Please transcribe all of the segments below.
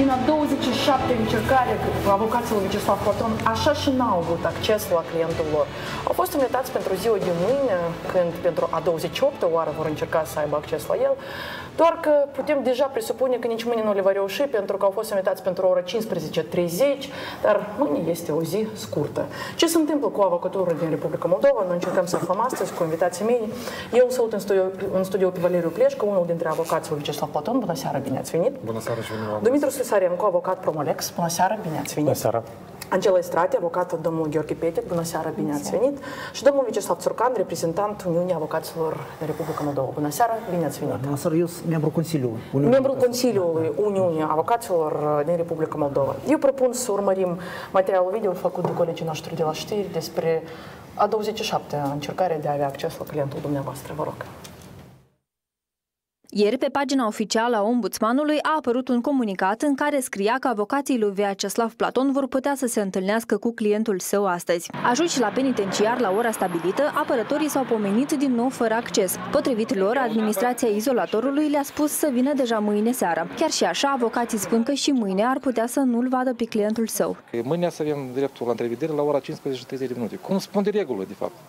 din a 27 încercare avocaților Vyacheslav Platon așa și n-au avut acces la clientul lor. Au fost invitați pentru ziua de mâine, când pentru a 28-a oară vor încerca să aibă acces la el, doar că putem deja presupune că nici mâine nu le va reuși, pentru că au fost invitați pentru ora 15:30, dar mâine este o zi scurtă. Ce se întâmplă cu avocatura din Republica Moldova? Noi încercăm să aflăm astăzi cu invitații mei. Eu salut în studio pe Valeriu Pleșcă, unul dintre avocații lui Vyacheslav Platon. Bună seara, bine ați venit! Bună seara și bine v-am Dumitru Slisarenko, avocat Promolex. Bună seara, bine ați venit! Bună seara! Angela Estrate, avocat domnul Gheorghe Petet. Bună seara, bine ați venit! Și domnul Vyacheslav Țurcan, reprezentant Uniunii Avocaților din Republica Moldova. Bună seara, bine ați venit! Bună seara, eu sunt membrul Consiliului. Membrul Consiliului Uniunii Avocaților din Republica Moldova. Eu propun să urmărim materialul video făcut de colegii noștri de la știri despre a 27-a încercare de a avea acces la clientul dumneavoastră. Vă rog. Ieri, pe pagina oficială a Ombudsmanului a apărut un comunicat în care scria că avocații lui Vyacheslav Platon vor putea să se întâlnească cu clientul său astăzi. Ajunși la penitenciar la ora stabilită, apărătorii s-au pomenit din nou fără acces. Potrivit lor, administrația izolatorului le-a spus să vină deja mâine seara. Chiar și așa, avocații spun că și mâine ar putea să nu-l vadă pe clientul său. Mâine să avem dreptul la întrevedere la ora 15:30. Cum spun de regulă, de fapt.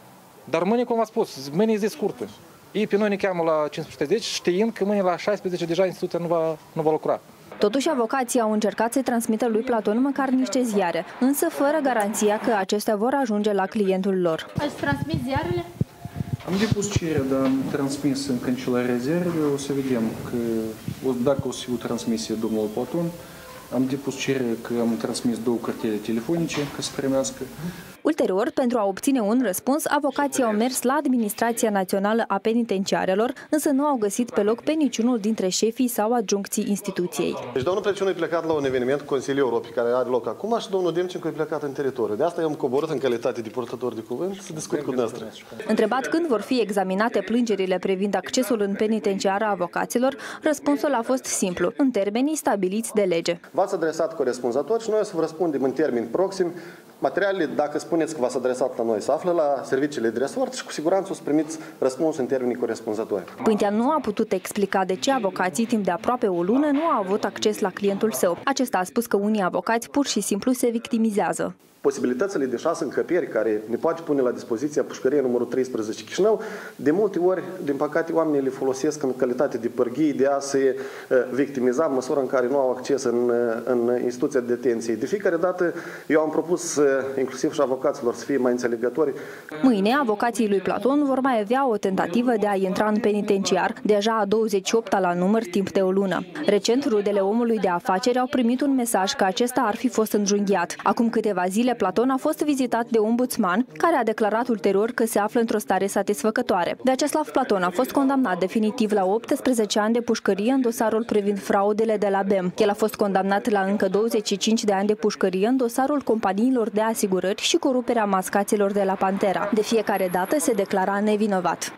Dar mâine, cum am spus, mâine e zi scurtă. Ei pe noi ne cheamă la 15:30, știind că mâine la 16 deja instituția nu va lucra. Totuși, avocații au încercat să-i transmită lui Platon măcar niște ziare, însă fără garanția că acestea vor ajunge la clientul lor. Ați transmis ziarele? Am depus cererea, dar am transmis în Cancelarea Ziarelor. O să vedem că, dacă o să fiu transmisie domnul Platon. Am depus cererea că am transmis 2 cartele telefonice ca să primească. Ulterior, pentru a obține un răspuns, avocații au mers la Administrația Națională a Penitenciarelor, însă nu au găsit pe loc pe niciunul dintre șefii sau adjuncții instituției. Deci domnul Preciunu e plecat la un eveniment Consiliul Europei care are loc acum și domnul Demcencu e plecat în teritoriu. De asta eu am coborât în calitate de purtător de cuvânt să discut cu dumneavoastră. Întrebat când vor fi examinate plângerile privind accesul în penitenciară a avocaților, răspunsul a fost simplu, în termenii stabiliți de lege. V-ați adresat corespunzător și noi o să vă răspundem în termeni proximi. Materialele, dacă spuneți că v-ați adresat la noi, se află la serviciile de resort și cu siguranță o să primiți răspuns în termenii corespunzători. Pântea nu a putut explica de ce avocații timp de aproape o lună nu au avut acces la clientul său. Acesta a spus că unii avocați pur și simplu se victimizează. Posibilitățile de 6 încăperi care ne poate pune la dispoziția pușcărie numărul 13 Chișinău, de multe ori, din păcate, oamenii le folosesc în calitate de pârghii de a se victimiza în măsura în care nu au acces în instituția de detenție. De fiecare dată eu am propus inclusiv și avocaților să fie mai înțelegători. Mâine, avocații lui Platon vor mai avea o tentativă de a intra în penitenciar, deja a 28-a la număr timp de o lună. Recent, rudele omului de afaceri au primit un mesaj că acesta ar fi fost înjunghiat. Acum câteva zile, Platon a fost vizitat de ombudsman, care a declarat ulterior că se află într-o stare satisfăcătoare. Vyacheslav Platon a fost condamnat definitiv la 18 ani de pușcărie în dosarul privind fraudele de la BEM. El a fost condamnat la încă 25 de ani de pușcărie în dosarul companiilor de asigurări și coruperea mascaților de la Pantera. De fiecare dată se declara nevinovat.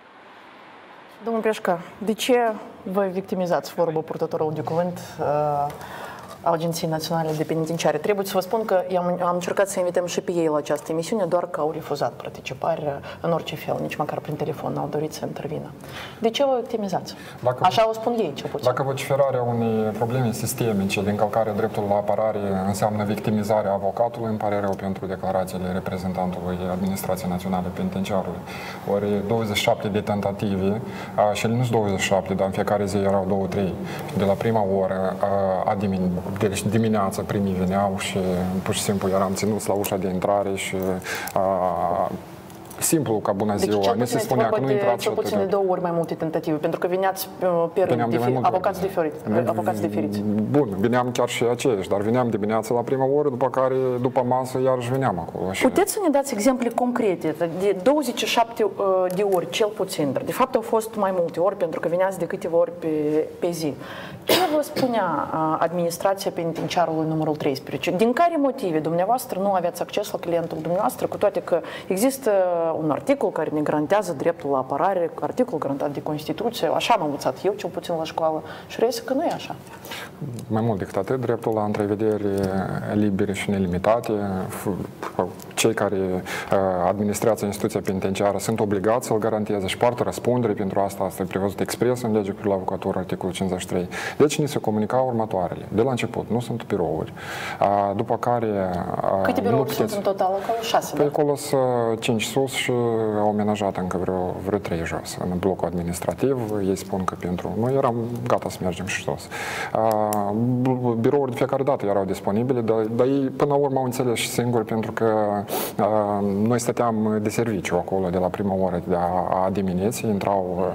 Domnul Pleșcă, de ce vă victimizați, vorbă purtătorul de cuvânt Agenției Naționale de Penitenciare? Trebuie să vă spun că am încercat să invităm și pe ei la această emisiune, doar că au refuzat participarea în orice fel, nici măcar prin telefon n-au dorit să intervină. De ce vă victimizați? Așa o spun ei, cel puțin. Dacă vociferarea unei probleme sistemice de încălcare dreptului la apărare înseamnă victimizarea avocatului, îmi pare rău pentru declarațiile reprezentantului Administrației Naționale Penitenciarului. Ori 27 de tentative, și ele nu sunt 27, dar în fiecare zi erau 2-3. De la prima oră deci dimineața primii veneau și pur și simplu eram ținuți la ușa de intrare și simplu ca bună ziua, nu se spunea că nu intrați. Cel puțin de 2 ori mai multe tentative, pentru că veneați pe avocați diferiți. Bun, veneam chiar și aceiași, dar veneam dimineața la prima oră, după care, după masă, iarăși veneam acolo. Puteți să ne dați exemple concrete, de 27 de ori, cel puțin, dar de fapt au fost mai multe ori, pentru că veneați de câteva ori pe zi. Ce vă spunea administrația penitenciarului numărul 13? Din care motive dumneavoastră nu aveați acces la clientul dumneavoastră, cu toate că există un articol care ne garantează dreptul la apărare, articol garantat de Constituție, așa am învățat eu, cel puțin la școală, și reiese că nu e așa. Mai mult decât atât, dreptul la întrevedere libere și nelimitate, cei care administrează instituția penitenciară sunt obligați să-l garanteze și poartă răspundere pentru asta. Asta e prevăzut expres în legea cu avocatură, articolul 53. Deci ni se comunicau următoarele. De la început, nu sunt birouri. După care... Câte birouri sunt în total? Acolo 6, da? Pe acolo sunt 5 sus și au amenajat încă vreo 3 jos. În blocul administrativ, ei spun că pentru noi eram gata să mergem și jos. Birouri de fiecare dată erau disponibile, dar ei până la urmă au înțeles și singuri, pentru că noi stăteam de serviciu acolo de la prima oră a dimineții, intrau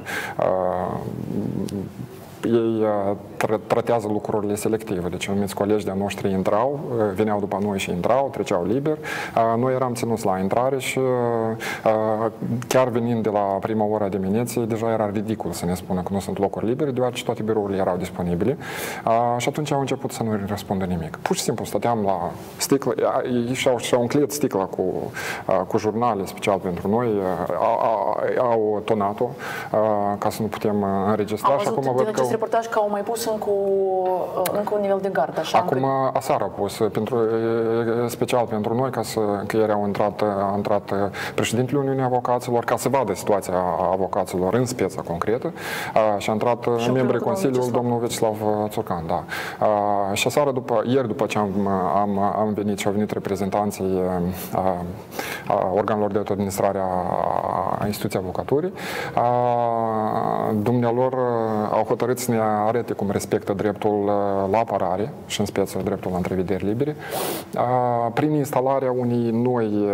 ei tratează lucrurile selective, deci anumiți colegi de-a noștri intrau, veneau după noi și intrau, treceau liber. Noi eram ținuți la intrare și chiar venind de la prima oră a dimineții, deja era ridicol să ne spună că nu sunt locuri libere, deoarece toate birourile erau disponibile. Și atunci au început să nu răspundă nimic. Pur și simplu stăteam la sticlă, ei și-au încliat sticla cu jurnale special pentru noi, au tonat-o ca să nu putem înregistra. Am văzut din acest reportaj că au mai pus încă un nivel de gard. Acum, aseară au pus, special pentru noi, că ieri a intrat președintele Uniunii Avocaților, ca să vadă situația avocaților în speța concretă, și a intrat membrii Consiliului, domnul Vecislav Țurcan. Da. Și aseară, ieri după ce am venit și au venit reprezentanții organelor de autoadministrare a instituției avocaturii, dumnealor au hotărât să ne arate cum respectă dreptul la apărare și în speță dreptul la întrevederi libere prin instalarea unei noi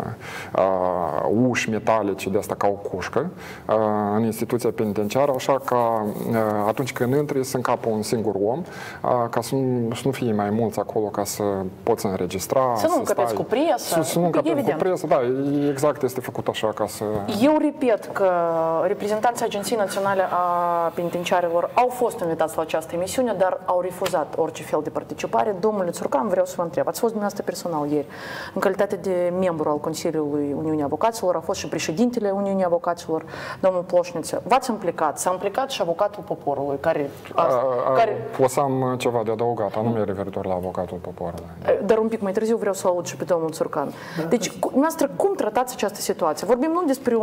uși metalice de asta ca o cușcă în instituția penitenciară, așa că atunci când intri să încapă un singur om, ca să nu fie mai mulți acolo, ca să poți înregistra, să nu încăpeți cu presă. Să nu încăpeți cu presă, da, exact este făcut așa ca să... Eu repet că reprezentanții Agenției Naționale a Penitenciarilor au fost invitați la această emisiune, dar au refuzat orice fel de participare. Domnule Țurcan, vreau să vă întreb, ați fost dumneavoastră personal ieri, în calitate de membru al Consiliului Uniunii Avocaților, a fost și președintele Uniunii Avocaților, domnul Ploșniță. V-ați implicat, s-a implicat și avocatul poporului, care... O să am ceva de adăugat, anume referitor la avocatul poporului. Dar un pic mai târziu vreau să aud și pe domnul Țurcan. Deci, noastră, cum tratați această situație? Vorbim nu despre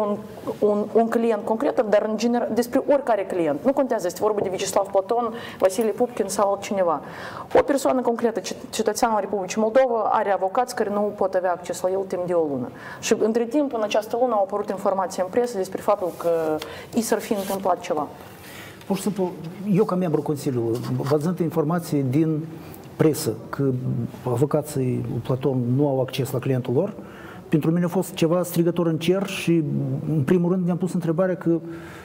un client concret, dar în general despre oricare client. Nu contează, este vorba de Vecislav Platon, Vasile Pupkin sau altcineva. O persoană concretă, cetățeanul Republicii Moldova, are avocați care nu pot avea acces la el timp de o lună. Și între timp, în această lună, au apărut informații în presă despre faptul că i s-ar fi întâmplat ceva. Pur și simplu, eu ca membru Consiliului, văzând informații din presă că avocații Platon nu au acces la clientul lor, pentru mine a fost ceva strigător în cer și, în primul rând, ne-am pus întrebarea că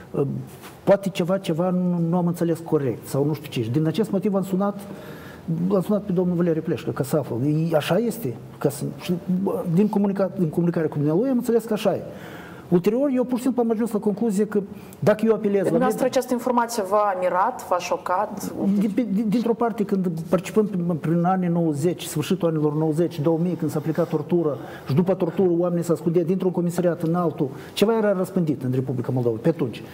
poate ceva nu am înțeles corect sau nu știu ce. Și din acest motiv am sunat pe domnul Valeriu Pleșcă ca să aflu. Așa este? Din comunicare cu dumnealui am înțeles că așa e. Ulterior, eu pur și simplu am ajuns la concluzie că dacă eu apelez... Dumneavoastră această informație v-a mirat, v-a șocat? Dintr-o parte, când participăm prin anii 90, sfârșitul anilor 90, 2000, când s-a aplicat tortură și după tortură oamenii s-au ascundeau dintr-un comisariat în altul, ceva era răspândit în Republica Moldova pe atunci.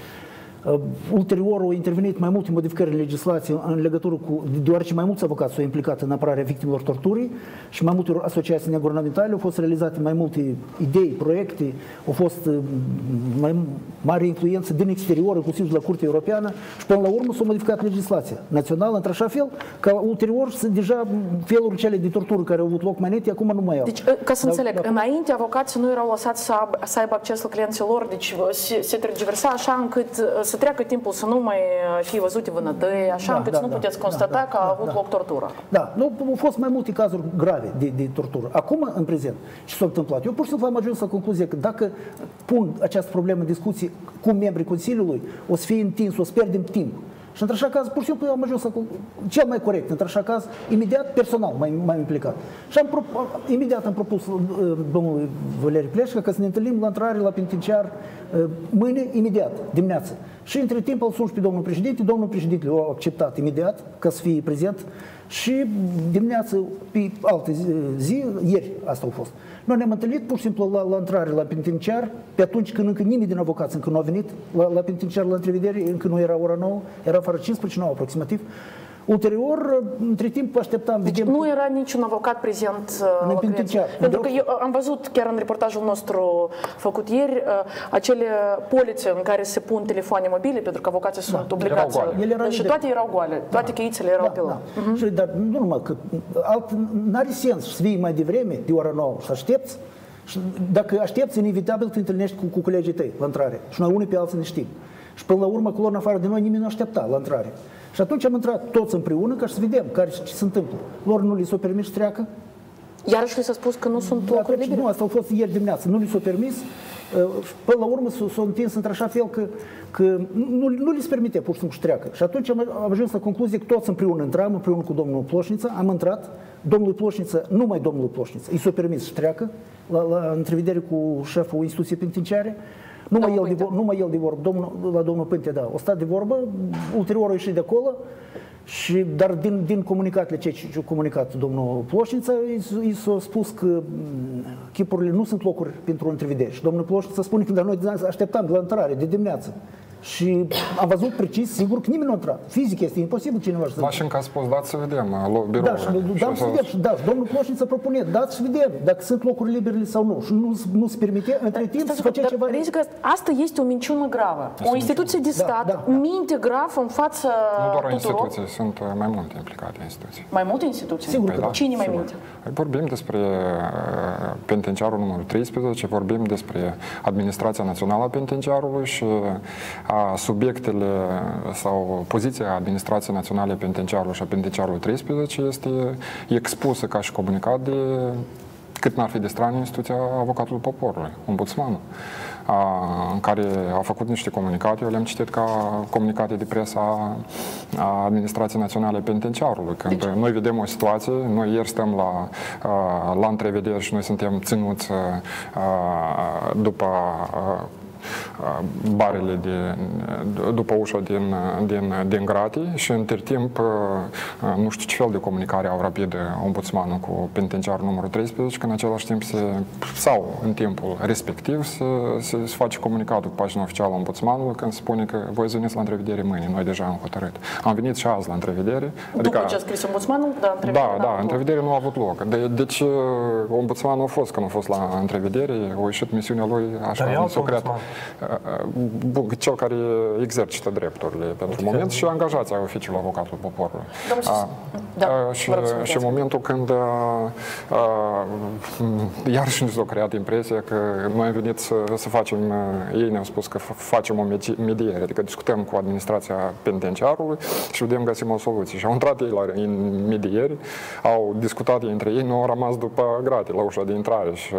Ulterior au intervenit mai multe modificări în legislație în legătură cu, deoarece mai mulți avocați s-au implicat în apărarea victimelor torturii și mai multe asociații neguvernamentale, au fost realizate mai multe idei, proiecte, au fost mai mare influență din exterior, inclusiv de la Curtea Europeană și până la urmă s-a modificat legislația națională într-așa fel că ulterior sunt deja feluri cele de tortură care au avut loc mai înainte, acum nu mai au. Deci, ca să înțeleg, înainte avocații nu erau lăsați să aibă acces la clienții lor, deci se tergiversa așa încât să treacă timpul să nu mai fie văzute vânătăi, așa încât să nu puteți constata că a avut loc tortură. Da, nu, au fost mai multe cazuri grave de tortură. Acum, în prezent, ce s-a întâmplat? Eu pur și simplu am ajuns la concluzie că dacă pun această problemă în discuție cu membrii Consiliului, o să fie întins, o să pierdem timp. Și într-așa caz, pur și simplu, eu am ajuns la cel mai corect. Într-așa caz, imediat, personal, m-am implicat. Și imediat am propus domnului Valeriu Pleșcă că să ne întâlnim la intrare la penitenciar mâine, imediat, dimineață. Și între timp îl sun pe domnul președinte l-a acceptat imediat ca să fie prezent și dimineață, pe alte zi, ieri asta a fost. Noi ne-am întâlnit pur și simplu la intrare la penitenciar, pe atunci când încă nimeni din avocați încă nu a venit la penitenciar la întrevedere, încă nu era ora 9, era fără 15, 9 aproximativ. Ulterior, între timp, așteptam... Deci nu era niciun avocat prezent la penitenciar. Pentru că eu am văzut chiar în reportajul nostru făcut ieri acele polițe în care se pun telefoane mobile, pentru că avocații sunt obligați. Și toate erau goale, toate cheițele erau pe la. Dar nu numai că n-are sens să vii mai devreme, de ora 9, să aștepți. Și dacă aștepți, inevitabil te întâlnești cu colegii tăi la intrare. Și noi unii pe alții ne știm. Și până la urmă, acolo în afară de noi, nimeni nu aștepta la intrare. Și atunci am intrat toți împreună ca să vedem ce se întâmplă. Lor nu li s-a permis să treacă. Iarăși li s-a spus că nu sunt locuri libere? Nu, asta a fost ieri dimineață. Nu li s-a permis. Până la urmă s-a întins într-așa fel că nu li se permite pur și simplu să treacă. Și atunci am ajuns la concluzie că toți împreună intram, împreună cu domnul Ploșniță. Am intrat. Domnul Ploșniță, numai domnul Ploșniță, i s-a permis să treacă la întrevedere cu șeful instituției penitenciare. Numai el de vorbă, la domnul Pânte, da. O stat de vorbă, ulterior a ieșit de acolo, dar din comunicatele ce a comunicat domnul Ploșniță, i s-a spus că chipurile nu sunt locuri pentru întrevedere. Și domnul Ploșniță spune că noi așteptam de la intrare, de dimineață. Și am văzut precis, sigur că nimeni nu a intrat. Fizic este imposibil cineva să... Și încă a spus, dați să vedem biroul. Da, să vedem. Și domnul Ploșniță propune, dați să vedem dacă sunt locuri libere sau nu. Și nu se permite, între timp, să face ceva... Asta este o minciună gravă. O instituție de stat minte grav în fața tuturor. Nu doar o tuturor. instituție, sunt mai multe implicate instituții. Mai multe instituții? Sigur că da. Cine mai minte? Vorbim despre penitenciarul numărul 13, vorbim despre Administrația Națională a Penitenciarului și subiectele sau poziția Administrației Naționale a Penitenciarului și a Penitenciarului 13 este expusă ca și comunicat de cât n-ar fi de straniă instituția Avocatului Poporului, ombudsmanul, în care a făcut niște comunicate, eu le-am citit ca comunicate de presa a Administrației Naționale a Penitenciarului. Când noi vedem o situație, noi ieri stăm la întrevederi și noi suntem ținuți după barele după ușa din gratii și între timp nu știu ce fel de comunicare au rapidă ombudsmanul cu penitenciarul numărul 13, că în același timp sau în timpul respectiv se face comunicatul cu pagina oficială a ombudsmanului când spune că voi veniți la întrevedere mâine, noi deja am hotărât. Am venit și azi la întrevedere. După ce a scris ombudsmanul, întrevedere nu a avut loc. Deci ombudsmanul a fost, când a fost la întrevedere, a ieșit misiunea lui așa, s-a creat cel care exercită drepturile pentru moment și angajația oficiului Avocatului Poporului. Și în momentul când iarăși nu s-a creat impresia că noi am venit să facem, ei ne-au spus că facem o mediere, adică discutăm cu administrația penitenciarului și vedem găsim o soluție. Și au intrat ei în mediere, au discutat între ei, nu au rămas după gratii la ușa de intrare și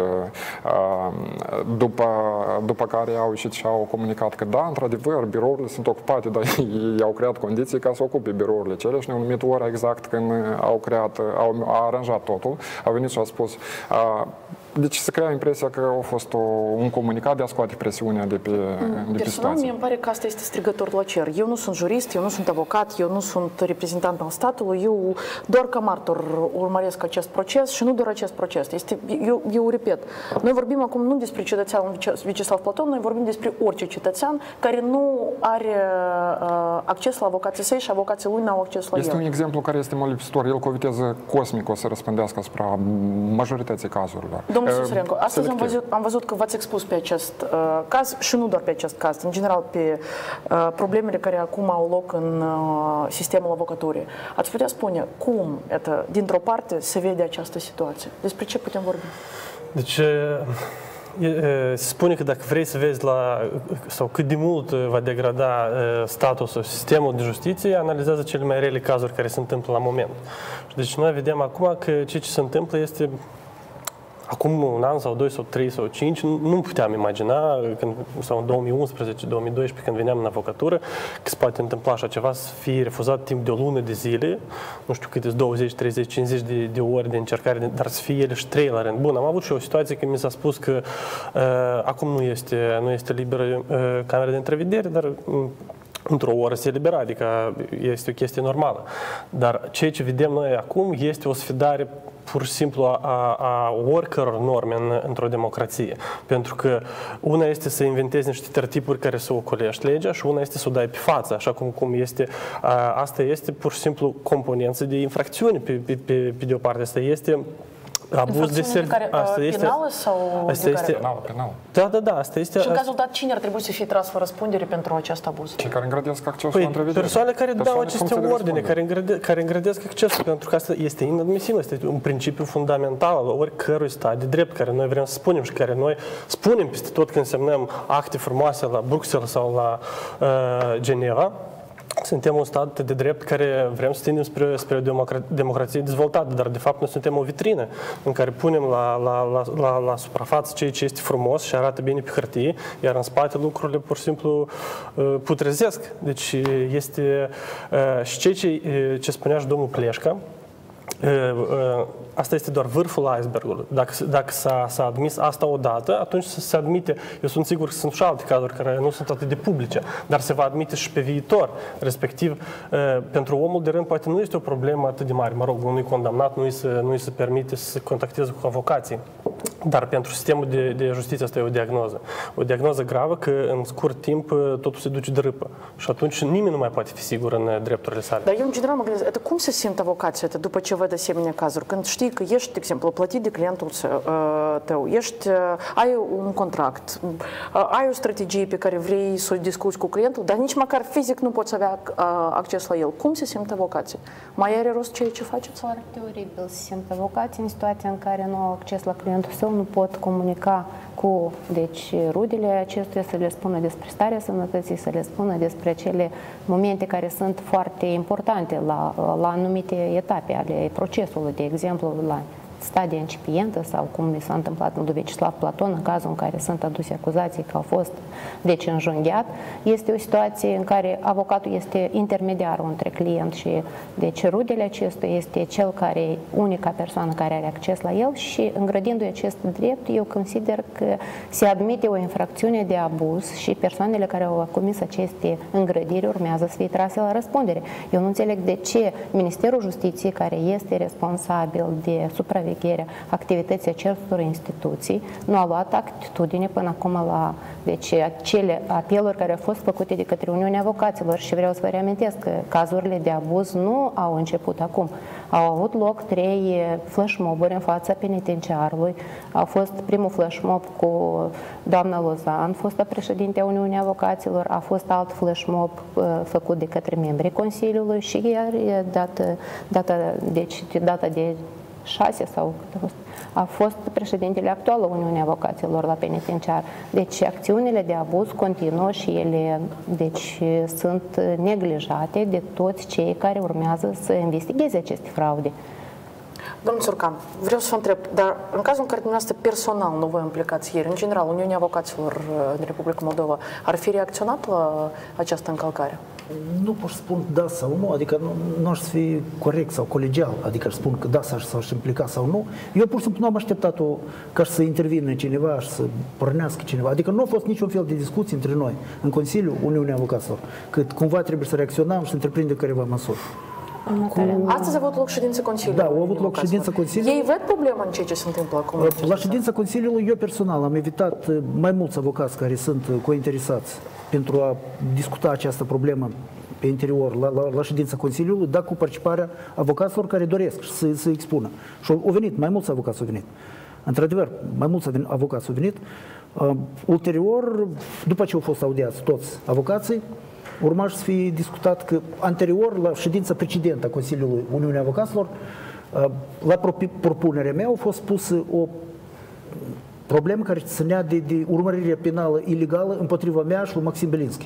după care au ieșit și au comunicat că da, într-adevăr, birourile sunt ocupate, dar ei au creat condiții ca să ocupe birourile cele și ne-au numit ora exact când au aranjat totul. Au venit și au spus deci se crea impresia că a fost un comunicat de a scoate presiunea de pe Personal, mie îmi pare că asta este strigător la cer. Eu nu sunt jurist, eu nu sunt avocat, eu nu sunt reprezentant al statului, eu doar ca martor urmăresc acest proces și nu doar acest proces. Eu repet, noi vorbim acum nu despre cetățeanul Vyacheslav Platon, noi vorbim despre orice cetățean care nu are acces la avocații săi și avocații lui n-au acces la el. Este un exemplu care este molipsitor. El cu o viteză cosmică o să răspândească asupra majorității cazurilor. Domnul Susurenko, astăzi am văzut că v-ați expus pe acest caz și nu doar pe acest caz, în general pe problemele care acum au loc în sistemul avocaturii. Ați putea spune cum, dintr-o parte, se vede această situație? Despre ce putem vorbi? Deci, se spune că dacă vrei să vezi sau cât de mult va degrada statusul, sistemul de justiție, analizează cele mai rele cazuri care se întâmplă la moment. Deci noi vedem acum că ceea ce se întâmplă este acum un an sau 2 sau 3 sau 5, nu puteam imagina, sau în 2011, 2012, când veneam în avocatură, că se poate întâmpla așa ceva, să fie refuzat timp de o lună de zile, nu știu câte, 20, 30, 50 de ori de încercare, dar să fie ele și 3 la rând. Bun, am avut și o situație când mi s-a spus că acum nu este liberă camera de întrevedere, dar într-o oră se elibera, adică este o chestie normală. Dar ceea ce vedem noi acum este o sfidare pur și simplu a oricăror norme într-o democrație. Pentru că una este să inventezi niște tertipuri care să ocolești legea și una este să o dai pe față, așa cum este. Asta este pur și simplu componență de infracțiune pe de o parte. Asta este abuz de serviciu. Penală sau penală. Da, asta este. Și în cazul dat, cine ar trebui să fie tras fără răspundere pentru acest abuz? Cei care îngrădesc accesul la întrevedere. Persoane care dau aceste ordine, care îngrădesc accesul, pentru că asta este inadmisibil, este un principiu fundamental al oricărui stat de drept, care noi vrem să spunem și care noi spunem peste tot când semnăm acte frumoase la Bruxelles sau la Geneva. Suntem un stat de drept care vrem să tindem spre o democrație dezvoltată, dar de fapt noi suntem o vitrină în care punem la suprafață ceea ce este frumos și arată bine pe hârtie, iar în spate lucrurile pur și simplu putrezesc. Deci este și ce spunea și domnul Pleșca, asta este doar vârful icebergului. Dacă s-a admis asta odată, atunci se admite, eu sunt sigur că sunt și alte cazuri care nu sunt atât de publice, dar se va admite și pe viitor. Respectiv, pentru omul de rând poate nu este o problemă atât de mare. Mă rog, unui condamnat nu îi se permite să contacteze cu avocații. Dar pentru sistemul de justiție asta e o diagnoză. O diagnoză gravă că în scurt timp totul se duce de râpă. Și atunci nimeni nu mai poate fi sigur în drepturile sale. Dar eu în general mă gândesc, cum se simt avocații după ce văd asemenea cazuri? Când știi că ești, de exemplu, plătit de clientul tău, ai un contract, ai o strategie pe care vrei să o discuți cu clientul, dar nici măcar fizic nu poți avea acces la el. Cum se simt avocații? Mai are rost ceea ce faceți? Foarte oribil se simt avocații în situația în care nu au acces la clientul său, nu pot comunica cu rudele acestuia, să le spună despre starea sănătății, să le spună despre cele momente care sunt foarte importante la anumite etape ale procesului, de exemplu, la stadie incipientă sau cum li s-a întâmplat lui Vecislav Platon în cazul în care sunt aduse acuzații că au fost înjunghiat. Este o situație în care avocatul este intermediarul între client și rudele acestuia, este cel care, unica persoană care are acces la el și îngrădindu-i acest drept, eu consider că se admite o infracțiune de abuz și persoanele care au comis aceste îngrădiri urmează să fie trase la răspundere. Eu nu înțeleg de ce Ministerul Justiției, care este responsabil de supravegherea activității acestor instituții, nu a luat atitudine până acum la acele apeluri care au fost făcute de către Uniunea Avocaților și vreau să vă reamintesc că cazurile de abuz nu au început acum. Au avut loc 3 flashmob-uri în fața penitenciarului. A fost primul flashmob cu doamna Lozan, fostă președinte a Uniunii Avocaților, a fost alt flashmob făcut de către membrii Consiliului și iar data de 6 sau a fost președintele actual al Uniunii Avocaților la penitenciar. Deci acțiunile de abuz continuă și ele sunt neglijate de toți cei care urmează să investigheze aceste fraude. Domnul Țurcan, vreau să vă întreb, dar în cazul în care dumneavoastră personal nu vă implicați ieri, în general, Uniunea Avocaților din Republica Moldova ar fi reacționat la această încălcare? Nu pot să spun da sau nu, adică nu aș fi corect sau colegial, adică aș spun că da s-aș implica sau nu. Eu pur și simplu nu am așteptat-o ca să intervină cineva și să pornească cineva. Adică nu a fost niciun fel de discuții între noi în Consiliul Uniunii Avocaților, că cumva trebuie să reacționăm și să întreprindem careva măsuri. Astăzi a avut loc ședința Consiliului. Da, a avut loc ședința Consiliului. Ei văd problema în ceea ce se întâmplă acum? La ședința Consiliului, eu personal am invitat mai mulți avocați care sunt cointeresați pentru a discuta această problemă pe interior la ședința Consiliului, dar cu participarea avocaților care doresc să expună. Și au venit, mai mulți avocați au venit. Într-adevăr, mai mulți avocați au venit. Ulterior, după ce au fost audiați toți avocații, urma să fie discutat că anterior, la ședința precedentă a Consiliului Uniunii Avocaților, la propunerea mea a fost pusă o problemă care ținea de urmărirea penală ilegală împotriva mea și lui Maxim Belinski.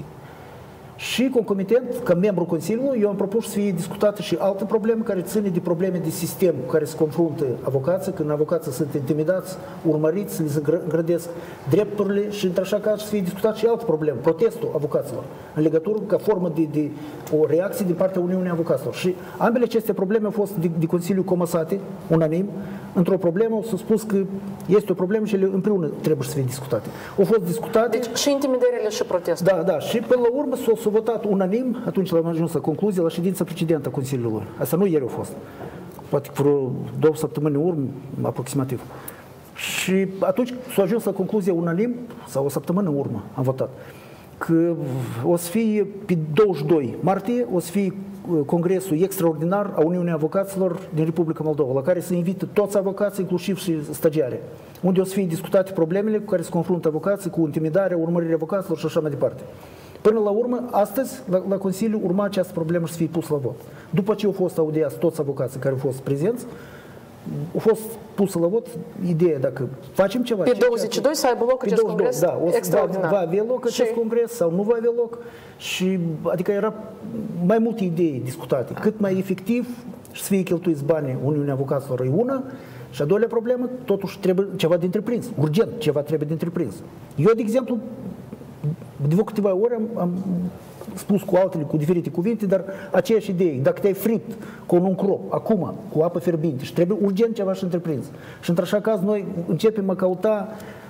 Și concomitent, ca membru Consiliului, eu am propus să fie discutată și alte probleme care ține de probleme de sistem cu care se confruntă avocații, când avocații sunt intimidați, urmăriți, li se îngrădesc drepturile și într-așa caz să fie discutat și alte probleme, protestul avocaților, în legătură ca formă de o reacție din partea Uniunii Avocaților. Și ambele aceste probleme au fost de Consiliu comasate, unanim, într-o problemă, s-a spus că este o problemă și ele împreună trebuie să fie discutate. Au fost discutate... Deci și intimidările și protestul. Da, și până la urmă s-a votat unanim, atunci l-am ajuns la concluzie, la ședința precedentă a Consiliului. Asta nu ieri a fost. poate vreo 2 săptămâni în urmă, aproximativ. Și atunci s-a ajuns la concluzia unanim, sau o săptămână în urmă am votat, că o să fie pe 22 martie, o să fie congresul extraordinar a Uniunii Avocaților din Republica Moldova, la care se invită toți avocații, inclusiv și stagiare, unde o să fie discutate problemele cu care se confruntă avocații, cu intimidarea, urmărirea avocaților și așa mai departe. Până la urmă, astăzi, la Consiliu, urma această problemă să fie pusă la vot. După ce au fost audiați toți avocații care au fost prezenți, a fost pusă la vot ideea dacă facem ceva. Pe 22 să aibă loc acest congres extraordinar. Va avea loc acest congres sau nu va avea loc. Și, adică era mai multe idei discutate. Cât mai efectiv să fie cheltuiți banii Uniunii Avocaților e una. Și a doilea problemă, totuși trebuie ceva de întreprins. Urgent ceva trebuie de întreprins. Eu, de exemplu, de câteva ori am spus cu altele, cu diferite cuvinte, dar aceeași idee. Dacă te-ai fript cu un crop, acum, cu apă fierbinte și trebuie urgent ceva și întreprins. Și într-așa caz noi începem a căuta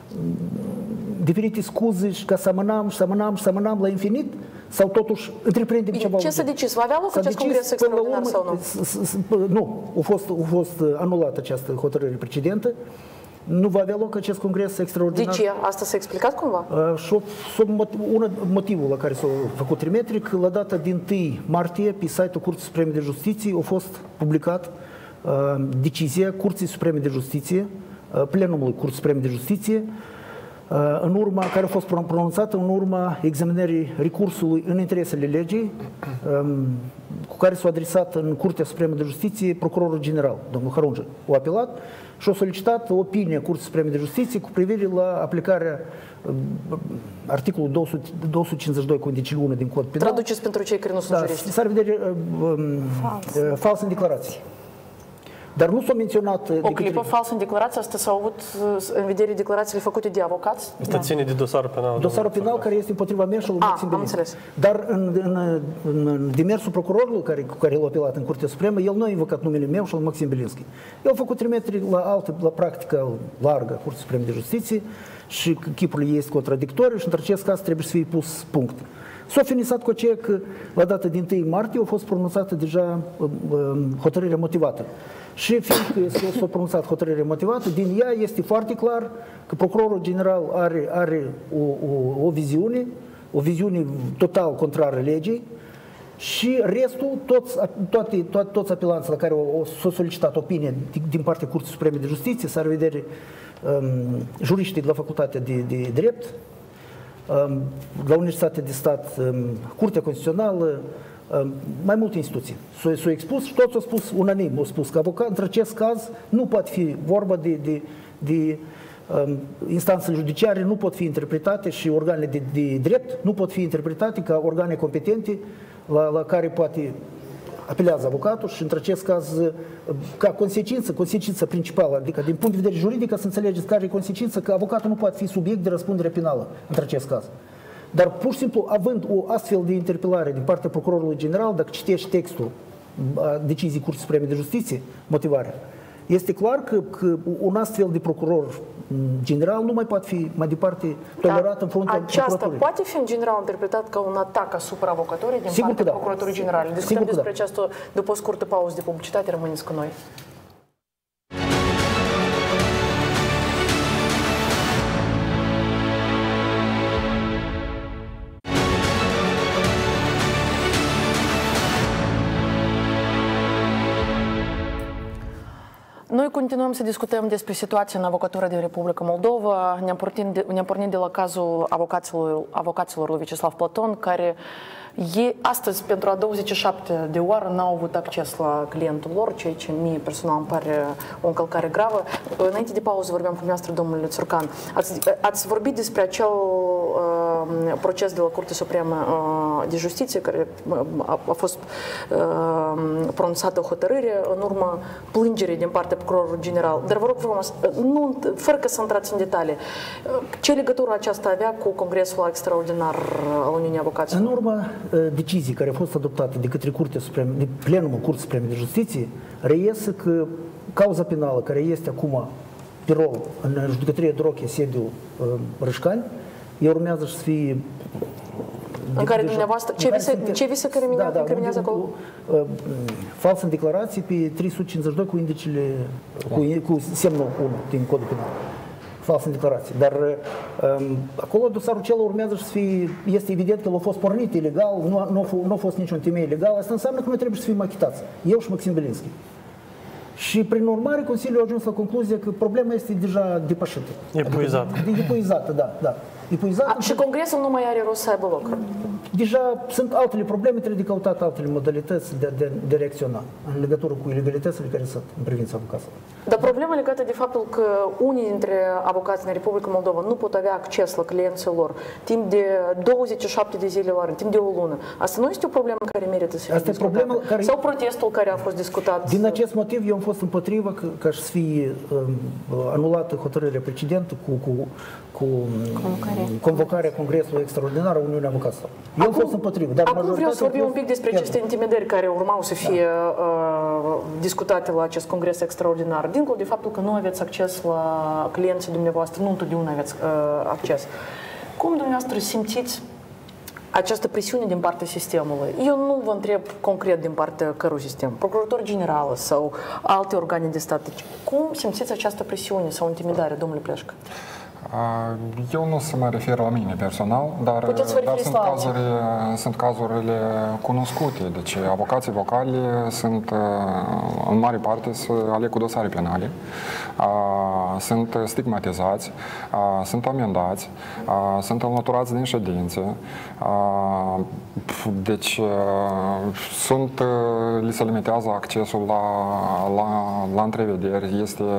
diferite scuze și ca să amânăm la infinit, sau totuși întreprindem ceva. Ce s-a decis? Va avea loc acest congres extraordinar sau nu? Nu. A fost anulată această hotărâre precedentă. Nu va avea loc acest congres extraordinar. De ce? Asta s-a explicat cumva? Motivul la care s-a făcut trimitere, că la data din 1 martie, pe site-ul Curții Supreme de Justiție, a fost publicat decizia Curții Supreme de Justiție, plenumului Curții Supreme de Justiție, care a fost pronunțată în urma examinării recursului în interesele legii, cu care s-a adresat în Curtea Supremă de Justiție procurorul general, domnul Harunge. A apelat și a solicitat opinia Curții Supreme de Justiție cu privire la aplicarea articolul 252 condiciul 1 din Cod Penal. Traduceți pentru cei care nu sunt juriști. S-ar vedere fals în declarații. Dar nu s-a menționat... O clipă falsă în declarație, asta s-au avut în vedere declarațiile făcute de avocați? Asta ține de dosarul penal. Dosarul penal care este împotriva mea și lui Maxim Bilinski. Dar în demersul procurorului cu care l-a apelat în Curtea Supremă, el nu a invocat numele meu și lui Maxim Bilinski. El a făcut trimitere la practica largă a Curții Supreme de Justiție și chipurile este contradictoriu și într acest caz trebuie să fie pus punct. S-a finisat cu aceea că la data din 1 martie a fost pronunțată deja hotărârea motivată. Și fiindcă s-a pronunțat hotărârea motivată, din ea este foarte clar că procurorul general are o viziune total contrară legii și restul, toți apelanții la care s-a solicitat opinie din partea Curții Supreme de Justiție, s-ar vedere juriștii de la Facultatea de Drept, la Universitatea de Stat, Curtea Constituțională, mai multe instituții. S-au expus și toți au spus unanim, au spus că avocat, într acest caz nu poate fi vorba de instanțele judiciare, nu pot fi interpretate și organele de drept nu pot fi interpretate ca organe competente la care poate apelează avocatul și într acest caz ca consecință principală, adică din punct de vedere juridic, să înțelegeți care e consecința, că avocatul nu poate fi subiect de răspundere penală într acest caz. Dar pur și simplu, având o astfel de interpelare din partea procurorului general, dacă citești textul deciziei Curții Supreme de Justiție, motivarea, este clar că un astfel de procuror general nu mai poate fi mai departe tolerat în fruntea procuraturii. Aceasta poate fi în general interpretat ca un atac asupra avocatorii din partea Procuraturii Generale. Discutăm despre aceasta după o scurtă pauză de publicitate. Rămâneți cu noi. Noi continuăm să discutăm despre situația în avocatura din Republica Moldova. Ne-am pornit de la cazul avocaților lui Vyacheslav Platon, care astăzi, pentru a 27 de oară, n-au avut acces la clientul lor, ceea ce mie personal îmi pare o încălcare gravă. Înainte de pauză vorbeam cu dumneavoastră, domnule Țurcan. Ați vorbit despre acel proces de la Curtea Supremă de Justiție, care a fost pronunțată hotărâre în urma plângerii din partea procurorului general. Dar vă rog frumos, fără că să intrați în detalii, ce legătură aceasta avea cu Congresul Extraordinar al Uniunii Avocaților? În urma decizii care au fost adoptate de către Curtea Supremă, de plenumul Curții Supreme de Justiție, reiese că cauza penală care este acum pe rol în judecătoria Droche, sediul Rășcani, ea urmează să fie În care dumneavoastră, ce vi se incriminează acolo? Fals în declarații pe 352 cu indicele, cu semnul 1 din Codul Penal. Fals în declarații. Dar acolo dosarul acela urmează să fie, este evident că l-a fost pornit ilegal, nu a fost niciun temei ilegal. Asta înseamnă că noi trebuie să fim achitați. Eu și Maxim Belinski. Și prin urmare Consiliul a ajuns la concluzia că problema este deja depășită. Epuizată. Epuizată, da. Epuizată. Și Congresul nu mai are rost să aibă loc. Deja sunt altele probleme, trebuie de căutat altele modalități de reacționa în legătură cu ilegalitățile care sunt în privința avocaților. Dar problema legată de faptul că unii dintre avocații în Republica Moldova nu pot avea acces la clienții lor timp de 27 de zile la rând, timp de o lună. Asta nu este o problemă care merită să fie discutată? Sau protestul care a fost discutat? Din acest motiv eu am fost împotrivă ca să fie anulată hotărârea precedentă cu convocarea Congresului Extraordinar a Uniunii Avocaților. Eu am fost împotrivă. Acum vreau să vorbim un pic despre aceste intimidări care urmau să fie discutate la acest Congres Extraordinar. Dincolo de faptul că nu aveți acces la clienții dumneavoastră, nu întotdeauna aveți acces. Cum dumneavoastră simțiți această presiune din partea sistemului? Eu nu vă întreb concret din partea cărui sistem, procurator general sau alte organe de stat. Cum simțiți această presiune sau intimidare, domnule Pleșcă? Eu nu să mă refer la mine personal, dar sunt cazurile cunoscute. Deci avocații vocali sunt în mare parte să aleg cu dosare penale, sunt stigmatizați, sunt amendați, sunt înlăturați din ședințe, deci li se limitează accesul la întrevederi,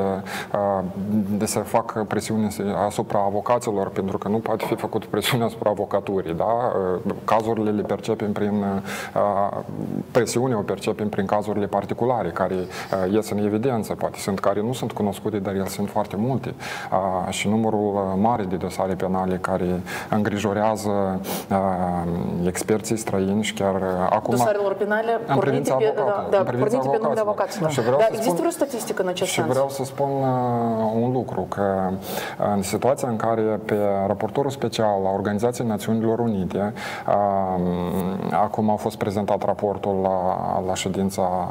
se fac presiuni asupra avocaților, pentru că nu poate fi făcut presiune asupra avocaturii, da? Cazurile le percepem prin presiune, o percepem prin cazurile particulare, care ies în evidență, poate sunt care nu sunt cunoscute, dar ele sunt foarte multe. Și numărul mare de dosare penale care îngrijorează experții străini și chiar acum... Dosarelor penale pornite pe numele avocaților. Dar există vreo statistică în acest sens? Și vreau să spun un lucru, că în situația în care pe raportorul special la Organizația Națiunilor Unite, acum a fost prezentat raportul la ședința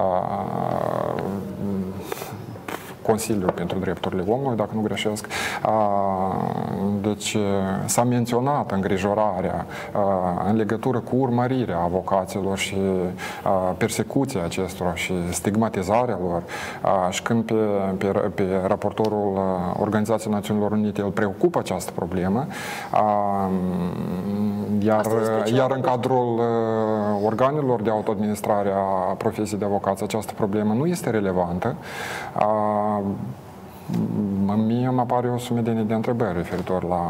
Consiliul pentru Drepturile Omului, dacă nu greșesc. Deci s-a menționat îngrijorarea în legătură cu urmărirea avocaților și persecuția acestora și stigmatizarea lor. Și când pe raportorul Organizației Națiunilor Unite îl preocupă această problemă, iar în cadrul organelor de autoadministrare a profesiei de avocație această problemă nu este relevantă, mie îmi apare o sumedenie de întrebări referitor la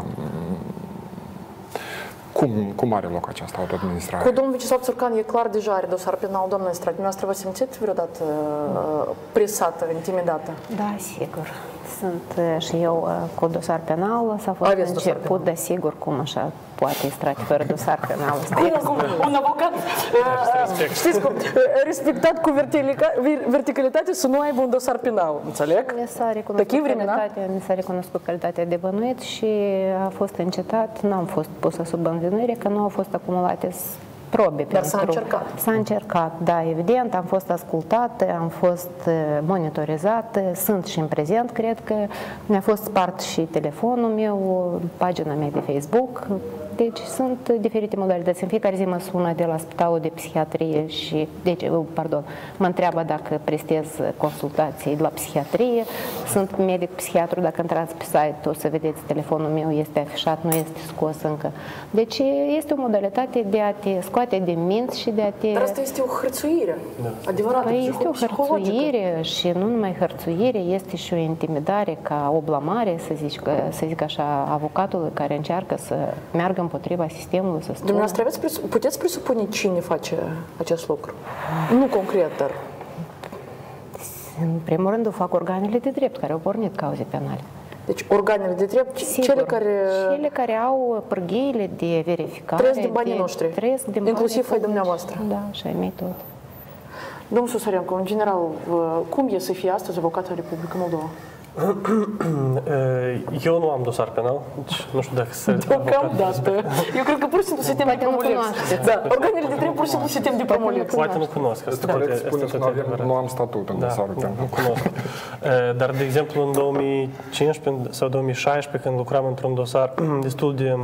cum are loc această autoadministrare. Cu domnul Vyacheslav Țurcan e clar, deja are dosar penal, doamna Estrat. Dumneavoastră vă simțiți vreodată presată, intimidată? Da, sigur. Sunt și eu cu dosar penal. S-a fost început, dar sigur, cum așa poate Estrat fără dosar penal. Cum un avocat, știți cum, respectat cu verticalitate să nu aibă un dosar penal, înțeleg? Mi s-a recunoscut calitatea de bănuit și a fost încetat, n-am fost pusă sub învinuire, că nu au fost acumulate probe. Dar s-a încercat. S-a încercat, da, evident, am fost ascultată, am fost monitorizată, sunt și în prezent, cred că mi-a fost spart și telefonul meu, pagina mea de Facebook, deci sunt diferite modalități. În fiecare zi mă sună de la Spitalul de Psihiatrie și, mă întreabă dacă prestez consultații la psihiatrie, sunt medic psihiatru, dacă intrați pe site o să vedeți telefonul meu este afișat, nu este scos încă. Deci este o modalitate de a te scoate de minți și de a te... Dar asta este o hărțuire, adevărată, păi este o hărțuire și nu numai hărțuire, este și o intimidare ca o blamare, să zic așa, avocatului care încearcă să meargă împotriva sistemului, să spună. Dumneavoastră puteți presupune cine face acest lucru? Nu concret, dar... În primul rând o fac organele de drept care au pornit cauze penale. Deci organele de drept, sigur, cele care au pârghiile de verificare. Trăiesc de banii noștri, inclusiv ai dumneavoastră. Da, și ai mei tot. Domnul Susarenko, în general, cum e să fie astăzi avocat în Republica Moldova? Eu nu am dosar penal, deci nu știu dacă să... Deocamdată. Eu cred că pur și simplu suntem de promuleți. Da, organele de drept pur și simplu suntem de promuleți. Poate nu cunosc. Este corect, spuneți că nu am statut în dosarul penal. Nu cunosc. Dar, de exemplu, în 2015 sau 2016, când lucram într-un dosar destul de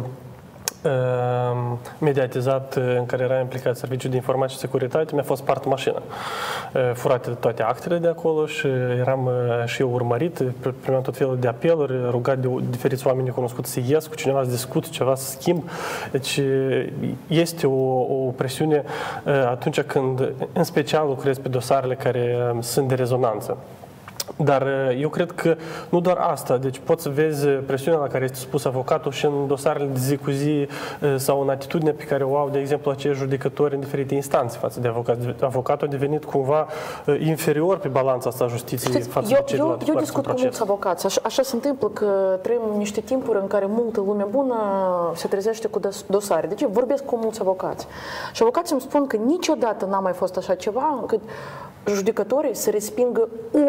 mediatizat în care era implicat Serviciul de Informație și Securitate, mi-a fost spart mașina. Furate toate actele de acolo și eram și eu urmărit, primeam tot felul de apeluri, rugat de diferiți oameni cunoscuți să ies cu cineva, să discut, ceva să schimb. Deci este o presiune atunci când, în special, lucrez pe dosarele care sunt de rezonanță. Dar eu cred că nu doar asta, deci poți să vezi presiunea la care este spus avocatul și în dosarele de zi cu zi sau în atitudinea pe care o au, de exemplu, acei judecători în diferite instanțe față de avocat. Avocatul a devenit cumva inferior pe balanța asta a justiției față de ceilalți. Eu discut cu mulți avocați. Așa se întâmplă că trăim niște timpuri în care multă lume bună se trezește cu dosare. Deci vorbesc cu mulți avocați. Și avocații îmi spun că niciodată n-a mai fost așa ceva încât judecătorii să respingă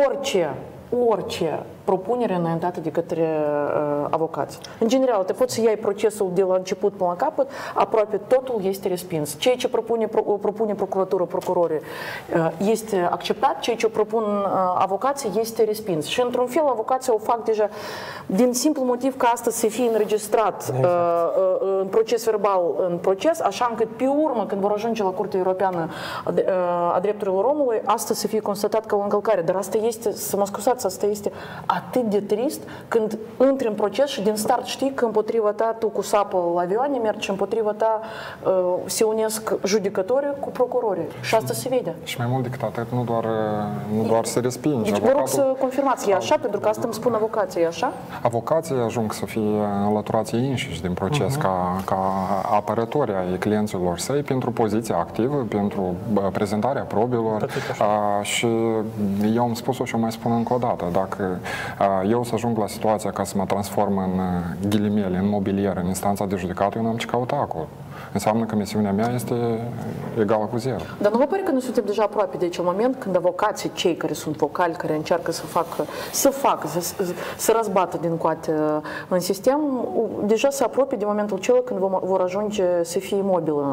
orice propunere înaintată de către avocați. În general, te poți să iei procesul de la început până la capăt, aproape totul este respins. Ceea ce propune procuratură, procurorii este acceptat, ceea ce propun avocații este respins. Și într-un fel, avocații o fac deja din simplu motiv că asta să fie înregistrat în proces verbal, în proces, așa încât pe urmă, când vor ajunge la Curtea Europeană a Drepturilor Omului, asta să fie constatat ca o încălcare. Dar asta este, să mă scuzați, asta este atât de trist când intri în proces și din start știi că împotriva ta tu cu sapă la avioane mergi și împotriva ta se unesc judecătorii cu procurorii. Și asta se vede. Și mai mult decât atât, nu doar se respinge. Deci vă rog să confirmați, e așa? Pentru că asta îmi spun avocații, e așa? Avocații ajung să fie înlăturați ei înșiși din proces ca apărători ai clienților săi pentru poziția activă, pentru prezentarea probelor. Și eu am spus-o și o mai spun încă o dată. Dacă eu să ajung la situația ca să mă transform în ghilimele, în mobilier, în instanța de judecată, eu n-am ce căuta acolo. Înseamnă că misiunea mea este egală cu zero. Dar nu vă pare că noi suntem deja aproape de acel moment când avocații, cei care sunt vocali, care încearcă să răzbată din coate în sistem, deja se apropie de momentul acela când vor ajunge să fie mobilă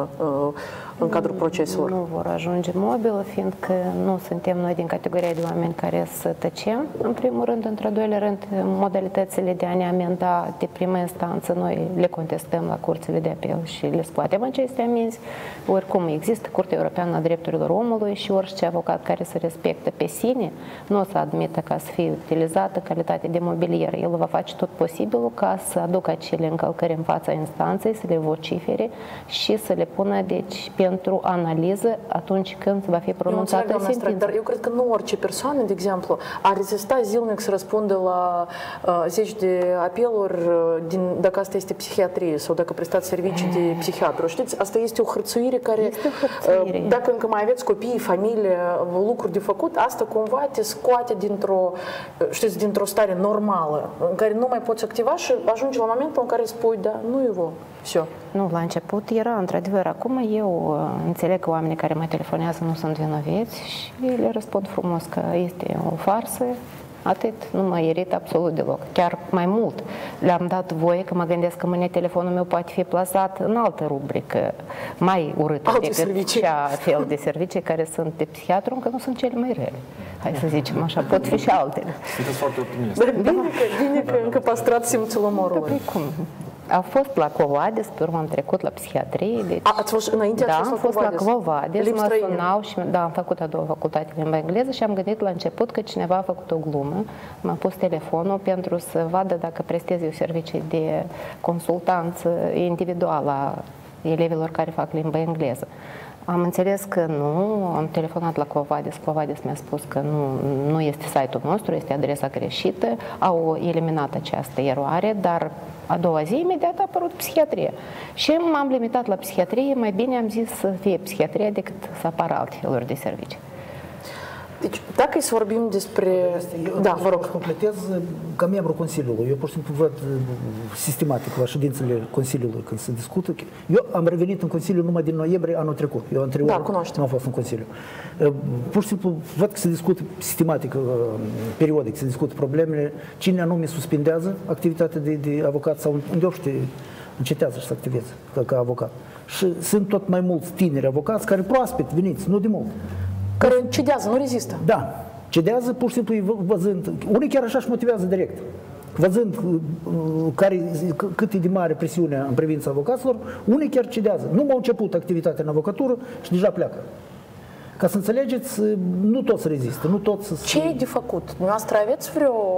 în cadrul proceselor? Nu vor ajunge mobilă, fiindcă nu suntem noi din categoria de oameni care să tăcem, în primul rând. Într-al doilea rând, modalitățile de a ne amenda de primă instanță, noi le contestăm la curțile de apel și le scoatem aceste amenzi. Oricum, există Curtea Europeană a Drepturilor Omului și orice avocat care se respectă pe sine nu o să admită ca să fie utilizată calitate de mobilier. El va face tot posibilul ca să aducă acele încălcări în fața instanței, să le vocifere și să le pună, deci, pentru analiză atunci când va fi pronunțată sentința. Dar eu cred că nu orice persoană, de exemplu, ar rezista zilnic să răspundă la zeci de apeluri dacă asta este psihiatrie sau dacă prestați servicii de psihiatru. Știți, asta este o hărțuire care, dacă încă mai aveți copii, familie, lucruri de făcut, asta cumva te scoate dintr-o stare normală, în care nu mai poți activa și ajungi la momentul în care spui, da, nu e voi. Nu, la început era, într-adevăr, acum eu înțeleg că oamenii care mai telefonează nu sunt vinoveți și le răspund frumos că este o farsă, atât, nu mă irit absolut deloc. Chiar mai mult le-am dat voie că mă gândesc că mâine telefonul meu poate fi plasat în altă rubrică mai urâtă decât cea fel de servicii care sunt de psihiatru, încă nu sunt cele mai rele. Hai să zicem așa, pot fi și altele. Sunteți foarte optimist. Bine că încă păstrați simțul umorului. A fost la Covades, pe urmă am trecut la psihiatrie. Deci, ați fost înainte? Da, am fost la Covades, mă sunau și am făcut a doua facultate de limba engleză și am gândit la început că cineva a făcut o glumă. M-a pus telefonul pentru să vadă dacă prestez eu servicii de consultanță individuală a elevilor care fac limba engleză. Am înțeles că nu, am telefonat la Covades, Covades mi-a spus că nu este site-ul nostru, este adresa greșită, au eliminat această eroare, dar a doua zi imediat a apărut psihiatrie. Și m-am limitat la psihiatrie, mai bine am zis să fie psihiatrie decât să apară alte feluri de servicii. Deci, dacă să vorbim despre... Da, vă rog. Completez ca membru Consiliului. Eu pur și simplu văd sistematic la ședințele Consiliului când se discută. Eu am revenit în Consiliu numai din noiembrie anul trecut. Eu anterior nu am fost în Consiliu. Pur și simplu văd că se discută sistematic, periodic, se discută problemele, cine anume suspendează activitatea de avocat sau unde încetează să activeze ca avocat. Și sunt tot mai mulți tineri avocați care proaspăt veniți, nu de mult. Care cedează, nu rezistă. Da, cedează pur și simplu văzând. Unii chiar așa își motivează direct. Văzând cât e de mare presiunea în privința avocaților, unii chiar cedează. Nu m-au început activitatea în avocatură și deja pleacă. Ca să înțelegeți, nu toți rezistă, nu toți... Ce e de făcut? Dumneavoastră aveți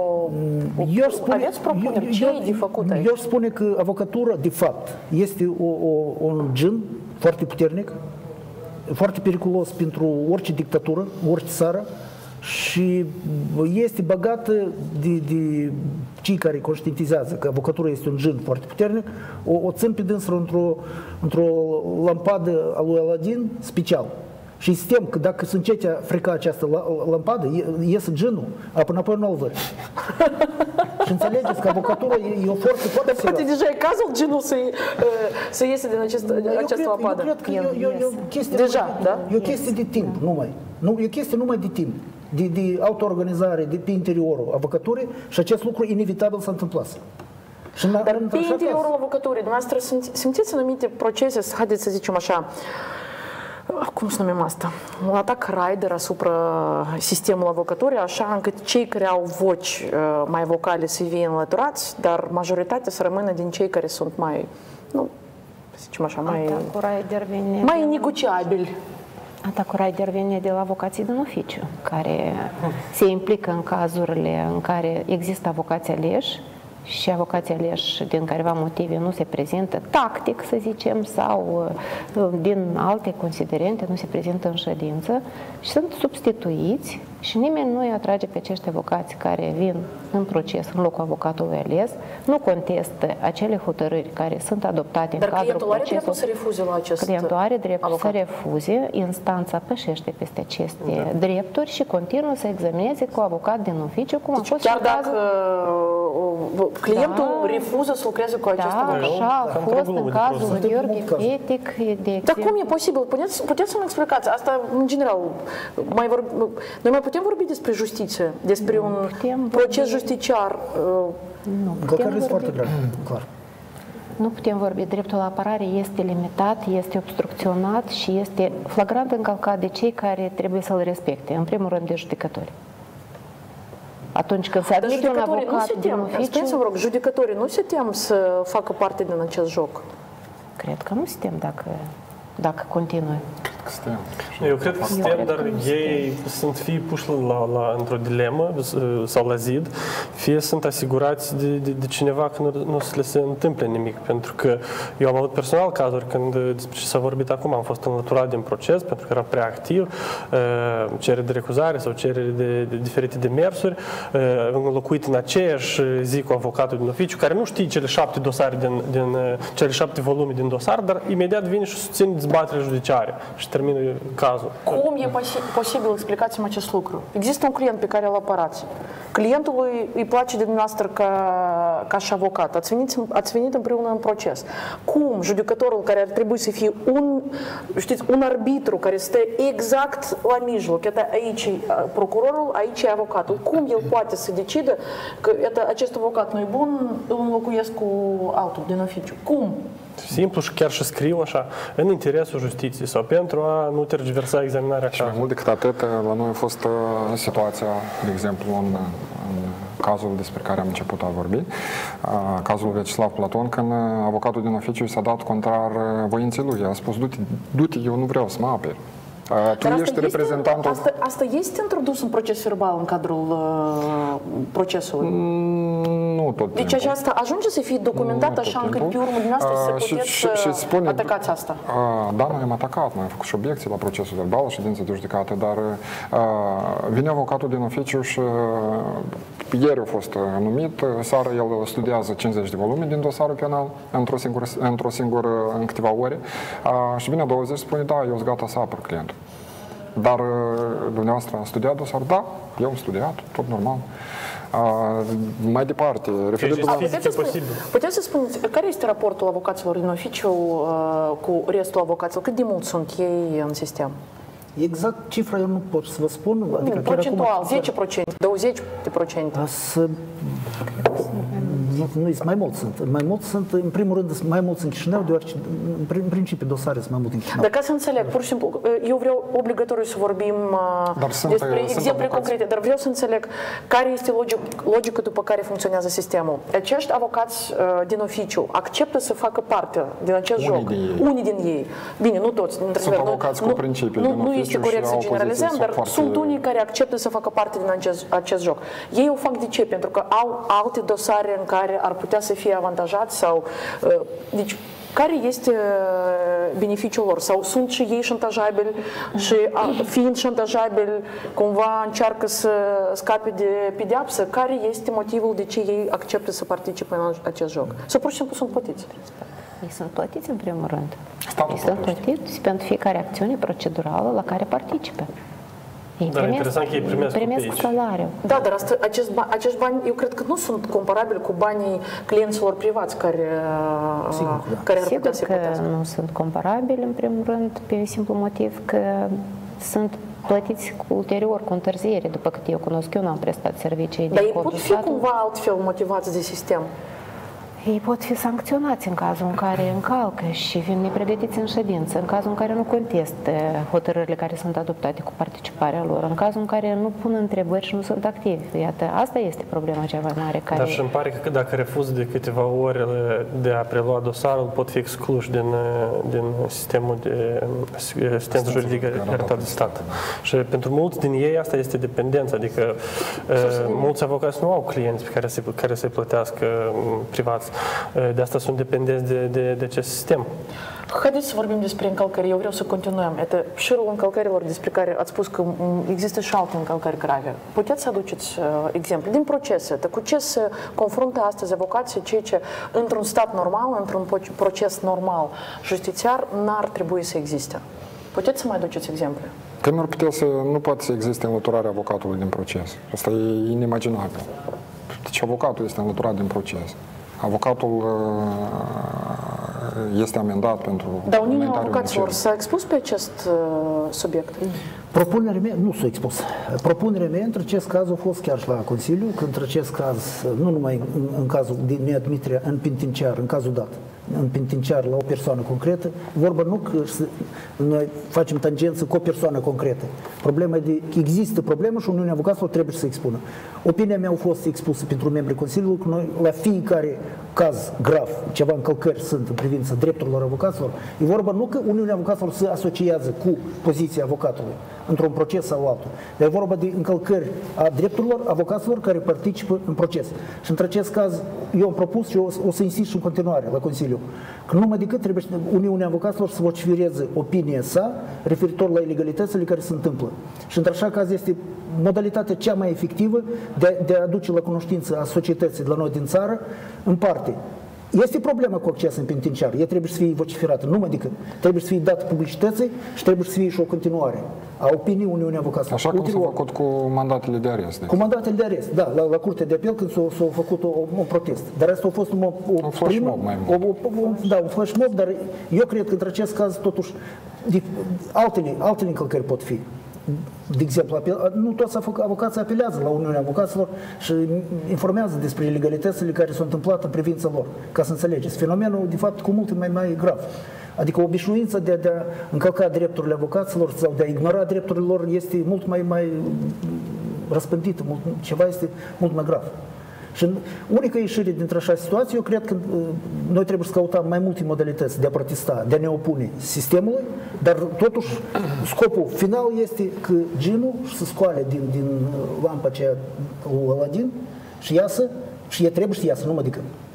aveți propuneri? Ce e de făcut aici? Eu aș spune că avocatura, de fapt, este un gen foarte puternic, foarte periculos pentru orice dictatură, orice țară și este băgată de cei care conștientizează că avocatura este un gen foarte puternic, o țin pe dânsul într-o lampadă a lui Aladin special. Și sistem că dacă se încete frica această lampadă, iese genul, până apoi nu-l văd. Și înțelegeți că avocatura e o forță foarte serioasă. Poate deja e cazul genul să iese din această lampadă. Eu cred că e o chestie deja, da? E o chestie de timp, numai. E o chestie numai de timp, de autoorganizare, de pe interiorul avocaturii și acest lucru inevitabil s-a întâmplat. Dar pe interiorul avocaturii, dumneavoastră simțiți anumite procese, haideți să zicem așa, cum să numim asta? Un atac raider asupra sistemului avocaturii, așa încât cei care au voci mai vocale să fie înlăturați, dar majoritatea să rămână din cei care sunt mai, nu, să zicem așa, mai negociabili. Atacul raider vine de la avocații din oficiu, care se implică în cazurile în care există avocați aleși și avocații aleși din careva motive nu se prezintă tactic, să zicem, sau din alte considerente nu se prezintă în ședință și sunt substituiți și nimeni nu îi atrage pe acești avocați care vin în proces în locul avocatului ales, nu contestă acele hotărâri care sunt adoptate în cadrul procesului. Dar clientul are dreptul să refuze la acest Clientul are dreptul să refuze, instanța pășește peste aceste drepturi și continuă să examineze cu avocat din oficiu, cum a fost chiar dacă clientul refuză să lucreze cu acest avocat. Așa a fost în cazul lui Gheorghe Fetic. Dar cum e posibil? Puteți să-mi explicați? Asta, în general, noi mai putem vorbi despre justiție, despre un proces justiciar? Nu putem vorbi. Clar. Nu putem vorbi. Dreptul la apărare este limitat, este obstrucționat și este flagrant încălcat de cei care trebuie să-l respecte. În primul rând de judecători. Atunci când se admite un avocat din oficiu... Vă rog, judecătorii nu se tem să facă parte din acest joc? Cred că nu se tem dacă continuă. Eu cred că sistem, dar ei sunt fie puși într-o dilemă sau la zid, fie sunt asigurați de cineva că nu le se întâmple nimic. Pentru că eu am avut personal cazuri când, despre ce s-a vorbit acum, am fost înlăturat din proces pentru că era prea activ, cerere de recuzare sau cerere de diferite demersuri, înlocuit în aceeași zi cu avocatul din oficiu, care nu știe cele 7 dosare din cele 7 volume din dosar, dar imediat vine și susține dezbaterea judiciară și termină cazul. Cum e posibil, explicați-mi acest lucru? Există un client pe care îl apărați. Clientului îi place de dumneavoastră ca și avocat. Ați venit împreună în proces. Cum judecătorul care ar trebui să fie un arbitru care stă exact la mijloc, aici e procurorul, aici e avocatul, cum el poate să decidă că acest avocat nu e bun, îl înlocuiesc cu altul din oficiu? Cum? Simplu și chiar și scriu așa, în interesul justiției sau pentru a nu tergiversa examinarea cazului. Și mai mult decât atât, la noi a fost situația, de exemplu, în cazul despre care am început a vorbi, cazul Vyacheslav Platon, când avocatul din oficiu s-a dat contrar voinței lui. A spus, du-te, eu nu vreau să mă aperi. Tu ești reprezentantul... Asta este introdus în proces verbal în cadrul procesului? Nu tot Deci aceasta ajunge să fie documentată așa încât pe urmă din asta să puteți atacați asta? Da, noi am atacat, noi am făcut și obiecții la procesul verbal, ședință de judecată, dar vine avocatul din oficiu și ieri a fost numit, seară el studiază 50 de volume din dosarul penal în câteva ore și vine 20 și spune, da, eu sunt gata să apăr clientul. Dar dumneavoastră a studiat dosar? Da, eu am studiat, tot normal. Mai departe, referitor la... Puteți să spuneți, care este raportul avocaților în oficiu cu restul avocaților? Cât de mult sunt ei în sistem? Exact cifra eu nu pot să vă spun. Adică procentual, 10%, 20%. Nu, mai mulți sunt. Mai mulți sunt, în primul rând, mai mulți în Chișinău, deoarece, în principiu, dosare sunt mai multe în Chișinău. Dar ca să înțeleg, pur și simplu, eu vreau obligatoriu să vorbim despre exemple concrete, dar vreau să înțeleg care este logica după care funcționează sistemul. Acești avocați din oficiu acceptă să facă parte din acest joc. Unii din ei. Bine, nu toți. Sunt avocați cu principii. Nu este corect să generalizăm, dar sunt unii care acceptă să facă parte din acest joc. Ei o fac de ce? Pentru că au alte dosare în care ar putea să fie avantajați sau... Deci, care este beneficiul lor? Sau sunt și ei șantajabili și fiind șantajabili cumva încearcă să scape de pedeapsă? Care este motivul de ce ei acceptă să participe în acest joc? Sau pur și simplu sunt plătiți? Ei sunt plătiți în primul rând. Ei sunt plătiți pentru fiecare acțiune procedurală la care participă. Dar interesant că ei primesc salariu. Da, dar acești bani, eu cred că nu sunt comparabili cu banii clienților privați care ar putea să plătească. Nu sunt comparabili, în primul rând, pe simplu motiv că sunt plătiți ulterior, cu întârziere, după cât eu cunosc, eu n-am prestat servicii. Dar ei pot fi cumva altfel motivați de sistem? Ei pot fi sancționați în cazul în care încalcă și vin nepregătiți în ședință, în cazul în care nu contestă hotărârile care sunt adoptate cu participarea lor, în cazul în care nu pun întrebări și nu sunt activi. Iată, asta este problema cea mai mare. Dar și îmi pare că dacă refuză de câteva ori de a prelua dosarul, pot fi excluși din sistemul de asistență juridică garantat de stat. Și pentru mulți din ei asta este dependența, adică mulți avocați nu au clienți pe care să-i plătească privați. De asta sunt dependenți de acest sistem. Haideți să vorbim despre încălcări. Eu vreau să continuăm. Este șirul încălcărilor despre care ați spus că există și alte încălcări grave. Puteți să aduceți exemple din procese. Cu ce se confruntă astăzi avocații, cei ce într-un stat normal, într-un proces normal, justițiar, n-ar trebui să existe? Puteți să mai aduceți exemple? Că nu poate să existe înlăturarea avocatului din proces. Asta e inimaginabil. Deci avocatul este înlăturat din proces. Avocatul este amendat pentru... Dar Uniunea Avocaților s-a expus pe acest subiect? Propunerea mea, nu s-a expus. Propunerea mea, între acest caz, a fost chiar și la Consiliu, că între acest caz, nu numai în cazul de neadmitere în penitenciar, în cazul dat, în penitenciar la o persoană concretă, vorba nu că noi facem tangență cu o persoană concretă. Problema de că există problemă și Uniunea Avocaților trebuie să se expună. Opinia mea a fost expusă pentru membrii Consiliului că noi, la fiecare caz grav, ceva încălcări sunt în privința drepturilor avocaților, e vorba nu că Uniunea Avocaților se asociază cu poziția avocatului într-un proces sau altul, dar e vorba de încălcări a drepturilor avocaților care participă în proces. Și într acest caz, eu am propus și o să insist și în continuare la Consiliu, că numai decât trebuie Uniunea Avocaților să vocifereze opinia sa referitor la ilegalitățile care se întâmplă. Și într-așa caz este modalitatea cea mai efectivă de a aduce la cunoștință a societății de la noi din țară, în parte. Este problema cu accesul în penitenciar. Ea trebuie să fie vociferată, numai decât. Trebuie să fie dată publicității și trebuie să fie și o continuare a opiniei Uniunii Avocaților. Așa cum s-a făcut cu mandatele de arest. Cu mandatele de arest, da, la Curtea de Apel când s-a făcut un protest. Dar asta a fost un flash mob mai mult. Da, un flash mob, dar eu cred că între acest caz totuși altele încălcări pot fi. De exemplu, nu toți avocații apelează la Uniunea Avocaților și informează despre ilegalitățile care s-au întâmplat în privința lor, ca să înțelegeți. Fenomenul, de fapt, cu mult mai grav. Adică obișnuința de a încălca drepturile avocaților sau de a ignora drepturile lor este mult mai răspândită, ceva este mult mai grav. Și unica ieșire dintre așa situație, eu cred că noi trebuie să căutăm mai multe modalități de a protesta, de a ne opune sistemului, dar totuși scopul final este că ginul să scoale din lampa aceea lui Aladin și iasă, și ea trebuie să iasă, numai decât.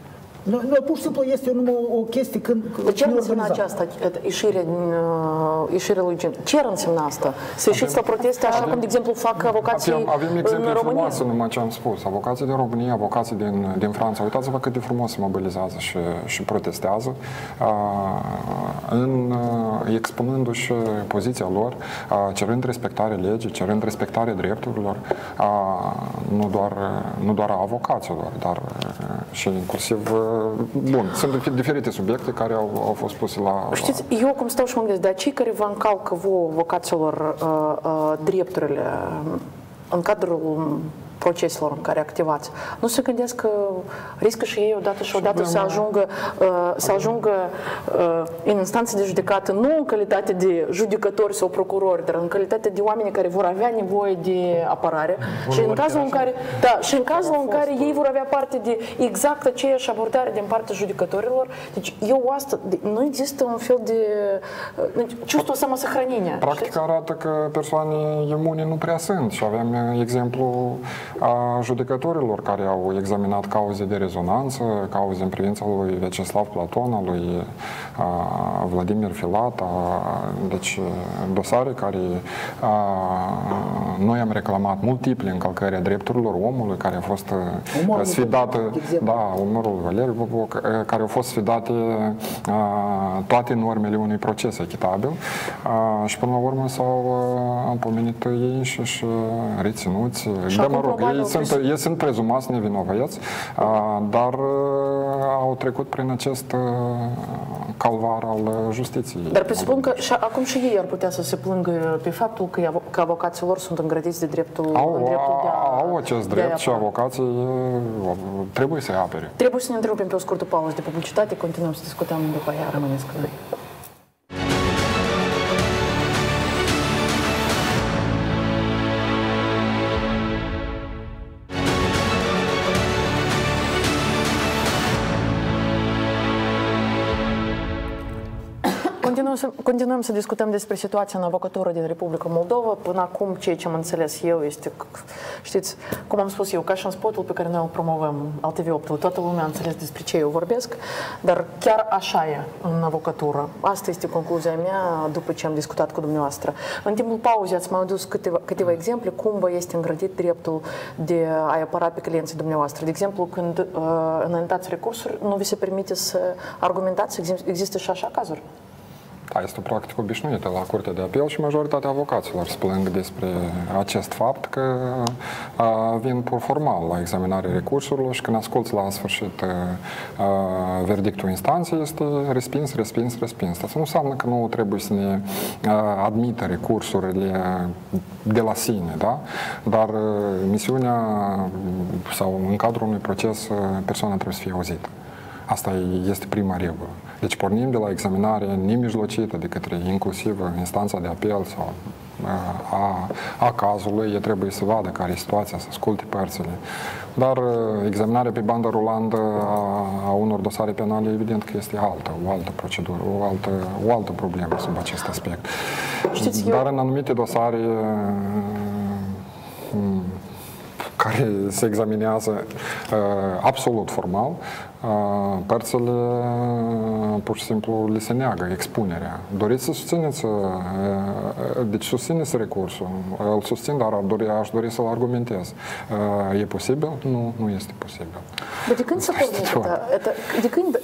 Noi pur și simplu este numai o chestie când... De ce ar însemna aceasta, ieșirea lui Gen? Ce ar însemna asta? Să ieșiți la proteste așa cum, de exemplu, fac avocații în România? Avem exemple frumoase, numai ce am spus. Avocații din România, avocații din Franța. Uitați-vă cât de frumos se mobilizează și protestează, expunându-și poziția lor, cerând respectarea legii, cerând respectarea drepturilor, nu doar a avocaților, dar și inclusiv, bun, sunt diferite subiecte care au fost puse la... Știți, eu cum stau și mă gândesc, de cei care vă încalcă vouă, avocaților, drepturile în cadrul proceselor în care activați, nu se gândesc că riscă și ei odată să ajungă în instanțe de judecată, nu în calitate de judecători sau procurori, dar în calitate de oameni care vor avea nevoie de apărare și în cazul în care ei vor avea parte de exact aceeași abordare din partea judecătorilor. Deci nu există un fel de чувство самосохранения. Practic arată că persoane imune nu prea sunt și avem exemplu a judecătorilor care au examinat cauze de rezonanță, cauze în privința lui Vyacheslav Platon, a lui Vladimir Filat, deci dosare care noi am reclamat multiple încălcări a drepturilor omului, care a fost sfidată, umorul Valeriu, care au fost sfidate toate normele unui proces echitabil și până la urmă s-au împomenit ei și reținuți. Dar mă rog, ei sunt prezumați nevinovăți, dar au trecut prin acest calvar al justiției. Dar presupun că acum și ei ar putea să se plângă pe faptul că avocații lor sunt îngrădiți de dreptul de a... Au acest drept și avocații trebuie să-i apere. Trebuie să ne întrerupem pe o scurtă pauză de publicitate, continuăm să discutăm după aia, rămâneți cu noi. Continuăm să discutăm despre situația în avocatură din Republica Moldova. Până acum, ceea ce am înțeles eu este, știți, cum am spus eu, ca și în spotul pe care noi îl promovăm, al TV8, toată lumea a înțeles despre ce eu vorbesc, dar chiar așa e în avocatură. Asta este concluzia mea după ce am discutat cu dumneavoastră. În timpul pauzei ați mai adus câteva exemple cum vă este îngrădit dreptul de a-i apăra pe clienții dumneavoastră. De exemplu, când înaintați recursuri, nu vi se permite să argumentați, există și așa cazuri? Da, este o practică obișnuită la Curtea de Apel și majoritatea avocaților se plâng despre acest fapt că vin pur formal la examinarea recursurilor și când asculți la sfârșit verdictul instanței este respins. Asta nu înseamnă că nu trebuie să ne admită recursurile de la sine, da? Dar misiunea sau în cadrul unui proces persoana trebuie să fie auzită. Asta este prima regulă. Deci pornim de la examinare nemijlocită de către inclusiv instanța de apel sau a cazului, e trebuie să vadă care e situația, să asculte părțile. Dar examinarea pe bandă rulantă a unor dosare penale, evident că este o altă procedură, o altă problemă sub acest aspect. Dar în anumite dosare care se examinează absolut formal, părțile pur și simplu li se neagă expunerea. Doriți să susțineți, deci susțineți recursul, îl susțin, dar aș dori să-l argumentez. E posibil? Nu este posibil. Dar de când s-a pornit de când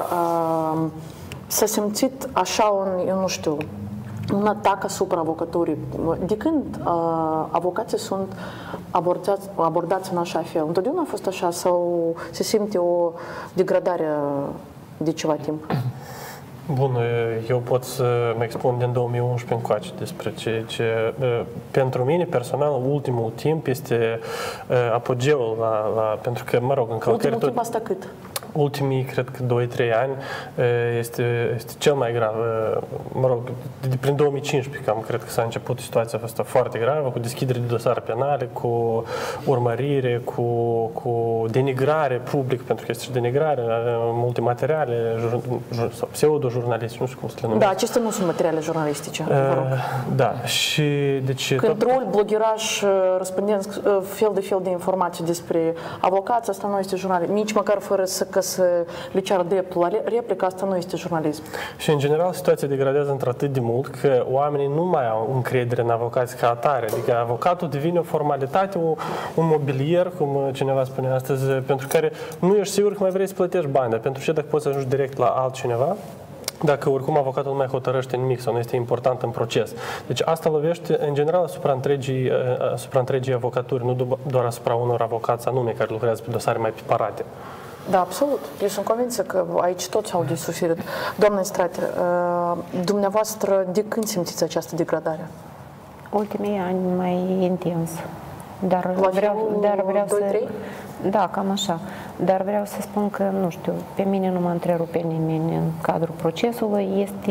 s-a simțit așa eu nu știu, un atac asupra avocaturii? De când avocații sunt abordați în așa fel? Întotdeauna a fost așa sau se simte o degradare de ceva timp? Bun, eu pot să mă expun din 2011 încoace despre ce pentru mine personal ultimul timp este apogeul pentru că, mă rog, încălcări... Ultimul timp asta cât? Ultimii, cred că 2-3 ani, este cel mai grav. Mă rog, prin 2015, cam, cred că s-a început situația asta foarte gravă, cu deschidere de dosare penale, cu urmărire, cu denigrare public, pentru că este și denigrare, multe materiale, sau pseudo-jurnaliști, nu știu cum să le numesc. Da, acestea nu sunt materiale jurnalistice. Da, și deci... Control, blogheraj, răspândind fel de informații despre avocați, asta nu este jurnalism, nici măcar fără să să le ceară dreptul la replică, asta nu este jurnalism. Și în general situația degradează într-atât de mult că oamenii nu mai au încredere în avocați ca atare. Adică avocatul devine o formalitate, un mobilier, cum cineva spune astăzi, pentru care nu ești sigur că mai vrei să plătești bani, dar pentru ce dacă poți să ajungi direct la altcineva, dacă oricum avocatul nu mai hotărăște nimic sau nu este important în proces. Deci asta lovește în general asupra întregii avocaturi, nu doar asupra unor avocați anume care lucrează pe dosare mai piparate. Da, absolut. Eu sunt convinsă că aici toți au de suferit. Doamna Strate, dumneavoastră, de când simțiți această degradare? Ultimii ani mai intens. Dar La vreau să... 2-3? Da, cam așa. Dar vreau să spun că, nu știu, pe mine nu mă întrerupe nimeni în cadrul procesului.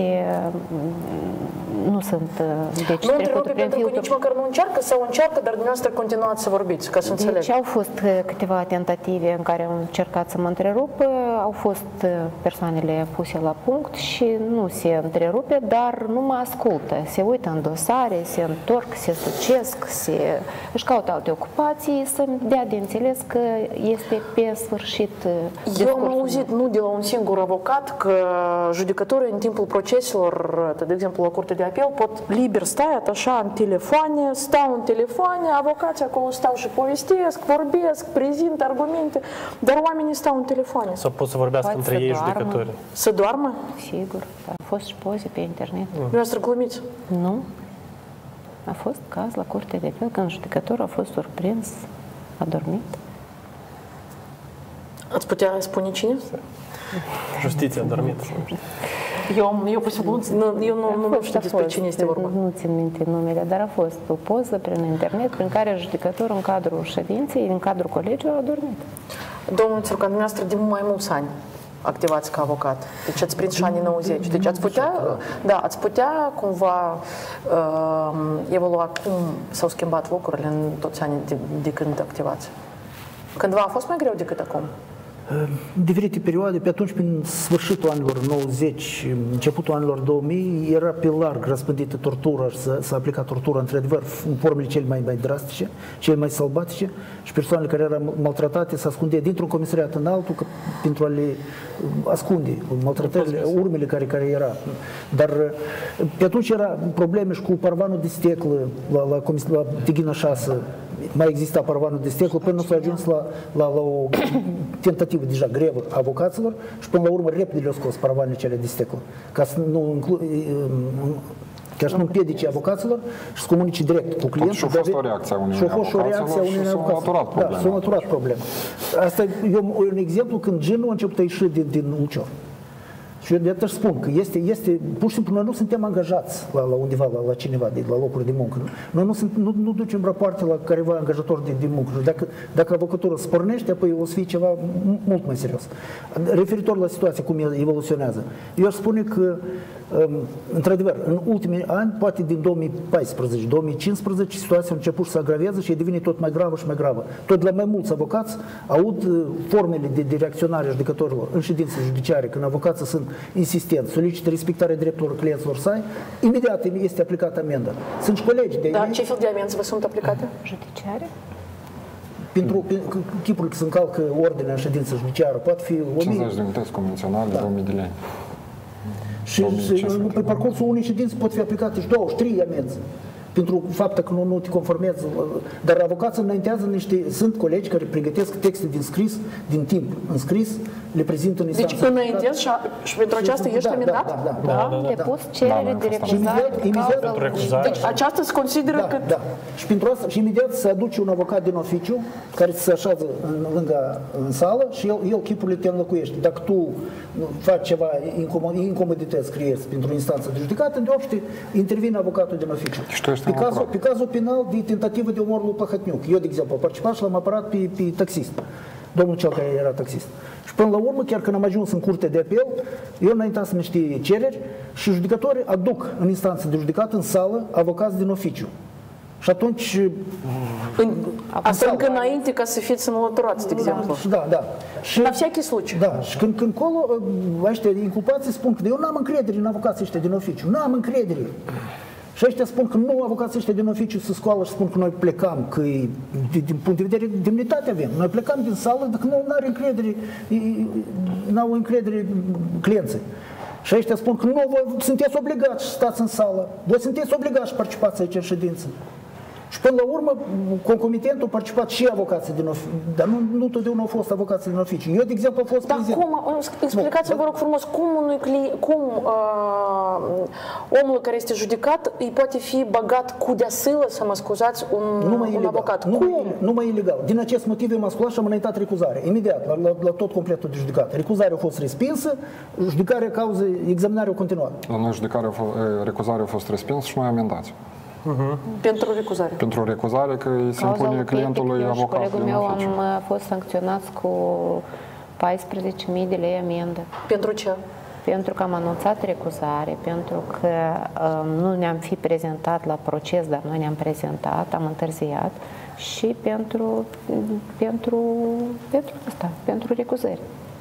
Nu sunt... Deci, nu întrerupe pentru că nici măcar nu încearcă sau încearcă, dar dumneavoastră continuați să vorbiți, ca să înțeleg. Deci au fost câteva tentative în care au încercat să mă întrerupă, au fost persoanele puse la punct și nu se întrerupe, dar nu mă ascultă. Se uită în dosare, se întorc, se sucesc, își caută alte ocupații, să-mi dea de înțeles că este pe sfârșit. Eu am auzit nu de la un singur avocat că judecătorii în timpul proceselor, de exemplu la Curtea de Apel, pot liber stai așa în telefoane, stau în telefoane, avocații acolo stau și povestesc, vorbesc, prezint argumente, dar oamenii stau în telefoane. Sau pot să vorbească între ei judecători. Să doarmă? Sigur. A fost și poze pe internet. Dumneavoastră glumiți? Nu. A fost caz la Curtea de Apel când judecătorul a fost surprins, a dormit. Ați putea spune cine? Justiția a dormit. Eu nu știu despre cine este vorba. Nu țin minte numele, dar a fost o poză prin internet prin care judecătorul în cadrul ședinței, în cadrul colegiului, a dormit. Domnul Țurcan, dumneavoastră de mai mulți ani activați ca avocat. Deci ați prins și anii 90. Deci ați putea cumva evalua cum s-au schimbat lucrurile în toți anii de când activați. Cândva a fost mai greu decât acum? În diferite perioade, pe atunci, prin sfârșitul anilor 90, începutul anilor 2000, era pe larg răspândită tortura și s-a aplicat tortura, într-adevăr, în formele cele mai drastice, cele mai sălbatice, și persoanele care erau maltratate se ascundeau dintr-un comisariat în altul pentru a le ascunde maltratările, urmele care era. Dar pe atunci era probleme și cu paravanul de sticlă la Tighina 6, mai exista paravanul de sticlă până s-a ajuns la o tentativă deja grevă a avocaților și până la urmă repede le-au scos paravanele cele de sticlă, ca să nu împiedice avocaților și să comunice direct cu clientul. Și a fost o reacție a unui avocaților și s-a înlăturat problema. Da, s-a înlăturat problema. Asta e un exemplu când genul a început a ieși din ulcior. Și eu de atât spun că este, pur și simplu, noi nu suntem angajați la undeva, la cineva, la locuri de muncă. Noi nu ducem rapoarte la careva angajator de muncă. Dacă avocatura se pornește, apoi o să fie ceva mult mai serios. Referitor la situația, cum evoluționează, eu aș spune că, într-adevăr, în ultimii ani, poate din 2014-2015, situația a început să se agraveze și devine tot mai gravă și mai gravă. Tot de la mai mulți avocați aud formele de reacționare a judecătorilor în ședințe judiciare, când avocații sunt insistenți, solicită respectarea drepturilor clienților săi, imediat este aplicată amendă. Sunt și colegi de Dar ce fel de amenzi vă sunt aplicate? Judiciare? Pentru tipul că se încalcă ordinea în ședință judiciară, poate fi 50 de unități convenționale, 2000 de lei. Și pe parcursul unei ședințe pot fi aplicate și 2-3 amenzi pentru faptul că nu te conformezi. Dar avocații înaintează sunt colegi care pregătesc texte din scris, din timp în scris, le prezintă în instanță. Deci înaintezi și pentru aceasta ești amendat? Da. Depus cerere de recuzare. Deci aceasta se consideră că... Da. Și pentru asta, și imediat se aduce un avocat din oficiu care se așează în sală și el chipurile te înlocuiește. Dacă tu faci ceva incomodități creezi pentru instanță de judecată, deopște intervine avocatul din oficiu. Pe cazul penal de tentativă de omor lui Pahătniuc. Eu, de exemplu, am participat și l-am apărat pe taxist. Domnul cel care era taxist. Și până la urmă, chiar când am ajuns în curte de apel, eu înaintasem niște cereri și judecătorii aduc în instanță de judecată, în sală, avocați din oficiu. Și atunci... Asta încă înainte ca să fiți înlăturați, de exemplu. Da. Și la всякий случай. Da, și când colo, ăștia inculpații spun că eu n-am încredere în avocații ăștia din oficiu. N-am încredere. Și Și ăștia spun că nu, avocații ăștia din oficiu se scoală și spun că noi plecam, că din punct de vedere demnitate avem. Noi plecam din sală dacă nu are încredere, n-au încredere clienții. Și ăștia spun că nu, voi sunteți obligați să stați în sală, voi sunteți obligați să participați aici în ședință. Și până la urmă, concomitent au participat și avocații din oficiu, dar nu totdeauna au fost avocații din oficiu. Eu, de exemplu, am fost prezent. Dar cum, explicați-vă, vă rog frumos, omul care este judecat îi poate fi băgat cu deasılă, să mă scuzați, un avocat? Numai ilegal. Din acest motiv eu m-am sculat și am înaintat recuzare. Imediat, la tot completul de judecat. Recuzarea a fost respinsă, judecarea cauză, examinarea a continuat. La noi recuzarea a fost respinsă și noi amendați. Pentru recuzare. Pentru recuzare, că îi se impune clientului avocat. Colegul meu am fost sancționați cu 14.000 de lei amendă. Pentru ce? Pentru că am anunțat recuzare, pentru că nu ne-am fi prezentat la proces, dar noi ne-am prezentat, am întârziat și pentru recuzări.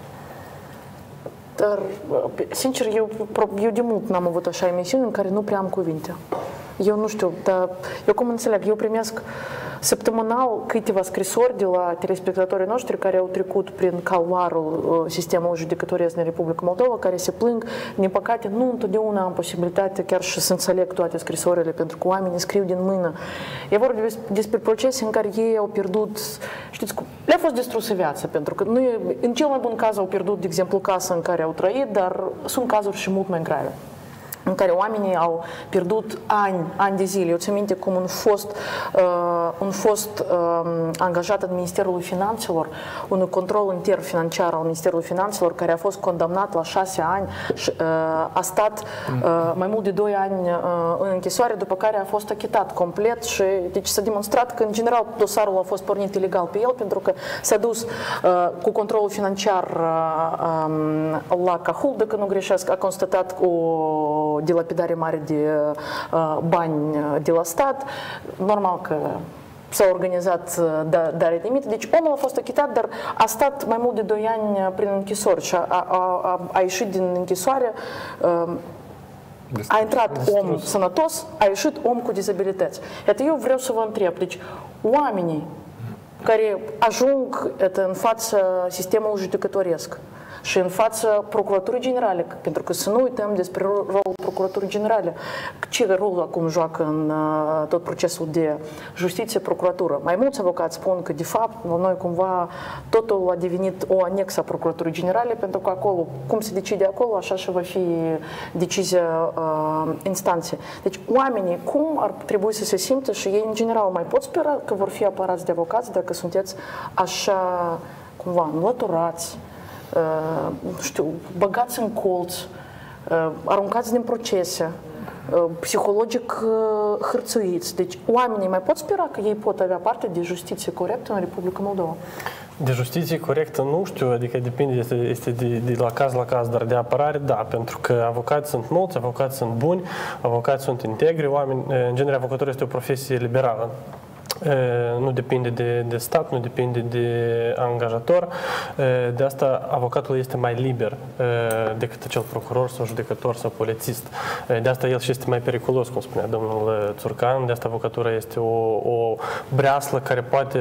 Dar, sincer, eu de mult n-am avut așa emisiuni în care nu prea am cuvinte. Eu nu știu, dar eu cum înțeleg, eu primesc săptămânal câteva scrisori de la telespectatorii noștri care au trecut prin calvarul sistemului judecătoresc din Republica Moldova, care se plâng. Din păcate, nu întotdeauna am posibilitatea chiar și să înțeleg toate scrisorile, pentru că oamenii scriu din mână. E vorba despre procese în care ei au pierdut, știți, le-a fost distrusă viața, pentru că în cel mai bun caz au pierdut, de exemplu, casa în care au trăit, dar sunt cazuri și mult mai grave, în care oamenii au pierdut ani de zile. Eu țin minte cum un fost angajat în Ministerul Finanțelor, un control interfinanciar al Ministerului Finanțelor, care a fost condamnat la 6 ani și a stat mai mult de 2 ani în închisoare, după care a fost achitat complet și deci s-a demonstrat că, în general, dosarul a fost pornit ilegal pe el, pentru că s-a dus cu controlul financiar la Cahul, dacă nu greșesc, a constatat o dilapidare mare de bani de la stat. Normal că s-a organizat dare de mită. Deci omul a fost achitat, dar a stat mai mult de 2 ani prin închisori și a ieșit din închisoare. A intrat om sănătos, a ieșit om cu dizabilități. Iată, eu vreau să vă întreb, deci oamenii care ajung în fața sistemului judecătoresc și în fața Procuraturii Generale, pentru că să nu uităm despre rolul Procuraturii Generale, ce rol acum joacă în tot procesul de justiție, procuratură. Mai mulți avocați spun că, de fapt, noi cumva totul a devenit o anexă a Procuraturii Generale, pentru că acolo, cum se decide acolo, așa și va fi decizia instanței. Deci, oamenii, cum ar trebui să se simtă și ei, în general, mai pot spera că vor fi apărați de avocați dacă sunteți așa, cumva, înlăturați, nu știu, băgați în colț, aruncați din procese, psihologic hărțuiți. Deci oamenii mai pot spera că ei pot avea parte de justiție corectă în Republica Moldova? De justiție corectă nu știu, adică depinde, este de la caz, dar de apărare, da, pentru că avocații sunt mulți, avocații sunt buni, avocații sunt integri, oameni, în genere avocatura este o profesie liberală. Nu depinde de stat, nu depinde de angajator. De asta avocatul este mai liber decât acel procuror sau judecător sau polițist. De asta el și este mai periculos, cum spunea domnul Țurcan. De asta avocatura este o breaslă care poate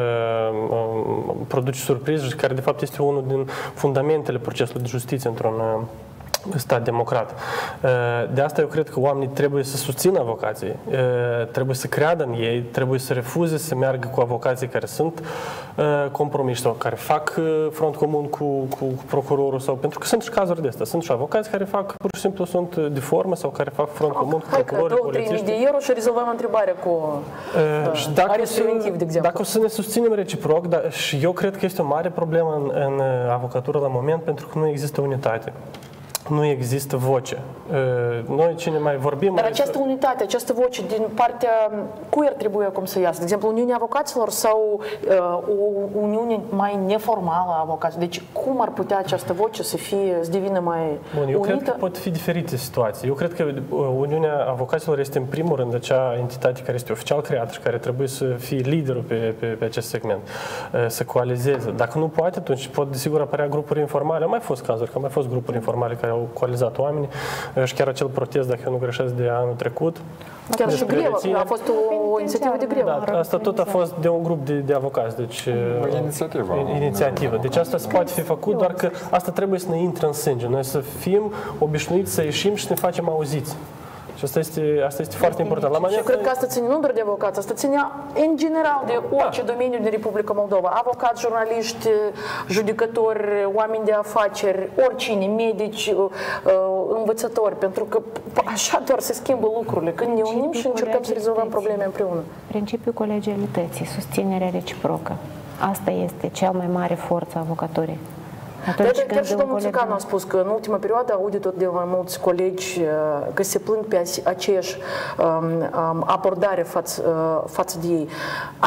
produce surprize și care de fapt este unul din fundamentele procesului de justiție într-un stat democrat. De asta eu cred că oamenii trebuie să susțină avocații, trebuie să creadă în ei, trebuie să refuze să meargă cu avocații care sunt compromiși sau care fac front comun cu procurorul, sau pentru că sunt și cazuri de astea. Sunt și avocați care fac, pur și simplu sunt de formă sau care fac front comun cu procurorii, polițiști. 2-3 mii de euro și rezolvăm întrebarea cu arestul preventiv, de exemplu. Dacă o să ne susținem reciproc, și eu cred că este o mare problemă în avocatură la moment, pentru că nu există unitate. Nu există voce. Noi cine mai vorbim... Dar această unitate, această voce din partea cui ar trebui acum să iasă? De exemplu, Uniunea Avocaților sau o Uniune mai neformală a avocaților? Deci cum ar putea această voce să devină mai unită? Eu cred că pot fi diferite situații. Eu cred că Uniunea Avocaților este în primul rând acea entitate care este oficial creată și care trebuie să fie liderul pe acest segment, să coalizeze. Dacă nu poate, atunci pot desigur apărea grupuri informale. Au mai fost cazuri, că au mai fost grupuri informale care au au coalizat oamenii și chiar acel protest, dacă eu nu greșesc, de anul trecut. Chiar și grevă, a fost o inițiativă de grevă. Da, asta tot a fost de un grup de avocați, deci inițiativă. Deci asta se poate fi făcut, doar că asta trebuie să ne intre în sânge. Noi să fim obișnuiți să ieșim și să ne facem auziți. Și asta este foarte important. Și eu cred că asta ține nu doar de avocați, asta ține în general de orice domeniu din Republica Moldova. Avocați, jurnaliști, judecători, oameni de afaceri, oricine, medici, învățători, pentru că așa doar se schimbă lucrurile. Când ne unim și încercăm să rezolvăm probleme împreună. Principiul colegialității, susținerea reciprocă. Asta este cea mai mare forță a avocaturii. Chiar și domnul Țicanu a spus că în ultima perioadă aude tot de mai mulți colegi că se plâng pe aceeași abordare față de ei.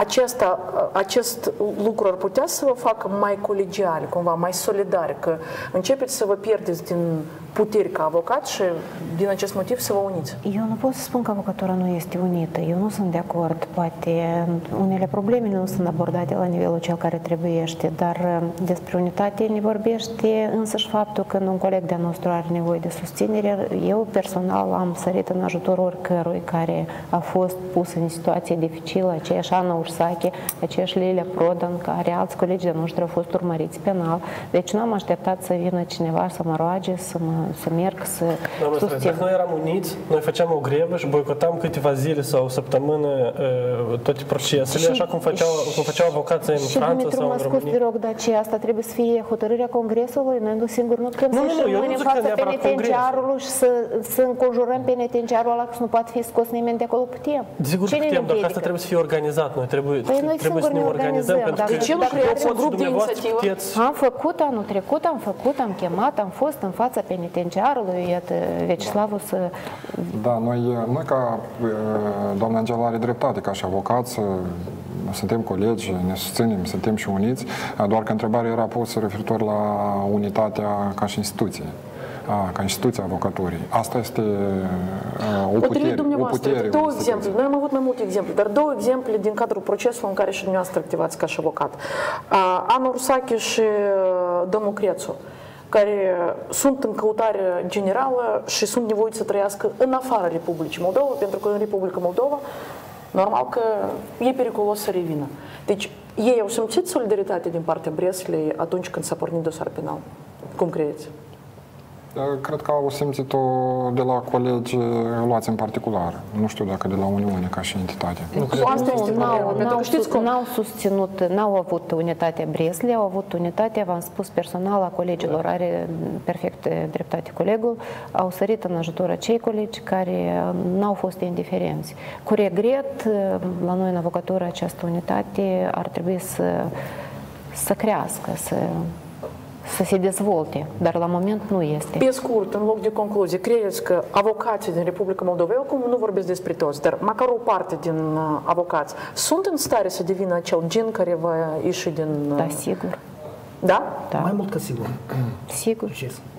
Acest lucru ar putea să vă facă mai colegiali, cumva, mai solidari, că începeți să vă pierdeți din puteri ca avocat și din acest motiv să vă uniți. Eu nu pot să spun că avocatura nu este unită. Eu nu sunt de acord. Poate unele probleme nu sunt abordate la nivelul cel care trebuiește, dar despre unitate ne vorbește însăși faptul că un coleg de-a nostru are nevoie de susținere. Eu personal am sărit în ajutorul oricărui care a fost pus în situație dificilă, aceeași Ana Ursache, aceeași Lilia Prodan, care alți colegi de noștri au fost urmăriți penal. Deci nu am așteptat să vină cineva să mă roage, să merg, să susțin. Dacă noi eram uniți, noi făceam o grevă și boicotam câteva zile sau o săptămână toate procesele, așa cum făceau avocații în Franța sau în România. Și rog, dar ce asta trebuie să fie hotărârea Congresului? Noi nu singur nu putem să ieșim în fața penitenciarului și să înconjurăm penitenciarul ăla că nu poate fi scos nimeni de acolo. Putem. Sigur că putem, dar asta trebuie să fie organizat. Noi trebuie să ne organizăm. De ce nu creați un grup de inițiativă? Am făcut anul trecut, am chemat, am fost în fața penitenciarului, iată, Vecislavu să... Da, noi ca doamna Angela are dreptate, ca și avocați, suntem colegi, ne susținem, suntem și uniți, doar că întrebarea era pusă referitor la unitatea ca și instituție. Ca instituția avocaturii. Asta este o putere. Două exemple. Noi am avut mai multe exemple, dar două exemple din cadrul procesului în care și dumneavoastră activați ca și avocat. Ana Ursache și domnul Crețu, care sunt în căutare generală și sunt nevoiți să trăiască în afara Republicii Moldova, pentru că în Republica Moldova, normal că e periculos să revină. Deci, ei au simțit solidaritate din partea Breslei atunci când s-a pornit dosar penal. Cum credeți? Cred că au simțit-o de la colegi luați în particular. Nu știu dacă de la Uniune ca și entitate. N-au susținut, n-au avut unitatea Breslei, au avut unitatea, v-am spus, personal a colegilor. Are perfect dreptate colegul. Au sărit în ajutor acei colegi care n-au fost indiferenți. Cu regret, la noi în avocatură această unitate ar trebui să crească, să se dezvolte, dar la moment nu este. Pe scurt, în loc de concluzie, credeți că avocații din Republica Moldova, eu acum nu vorbesc despre toți, dar măcar o parte din avocați, sunt în stare să devină acel gen care va ieși din... Da, sigur. Da? Da. Mai mult ca sigur. Sigur.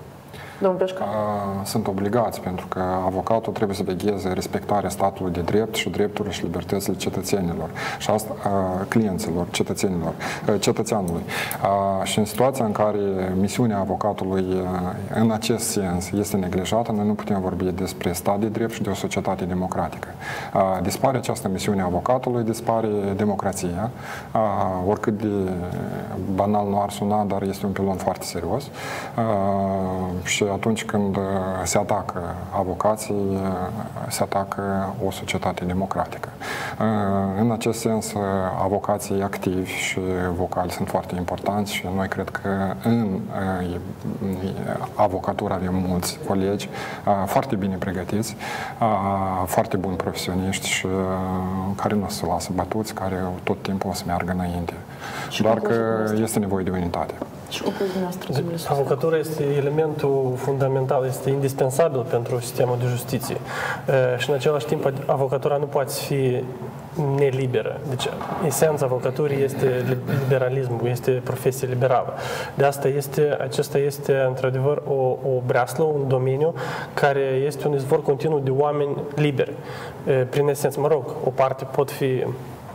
Sunt obligați, pentru că avocatul trebuie să vegheze respectarea statului de drept și drepturile și libertățile cetățenilor și asta clienților, cetățeanului. Și în situația în care misiunea avocatului în acest sens este neglijată, noi nu putem vorbi despre stat de drept și de o societate democratică. Dispare această misiune a avocatului, dispare democrația, oricât de banal nu ar suna, dar este un pilon foarte serios. Și atunci când se atacă avocații, se atacă o societate democratică. În acest sens, avocații activi și vocali sunt foarte importanți și noi cred că în avocatură avem mulți colegi foarte bine pregătiți, foarte buni profesioniști și care nu se lasă bătuți, care tot timpul o să meargă înainte. Doar că este nevoie de unitate. Avocatura este elementul fundamental, este indispensabil pentru sistemul de justiție. Și în același timp, avocatura nu poate fi neliberă. Deci, esența avocaturii este liberalismul, este profesie liberală. De asta acesta este, într-adevăr, o breaslă, un domeniu care este un izvor continuu de oameni liberi. Prin esență, mă rog, o parte pot fi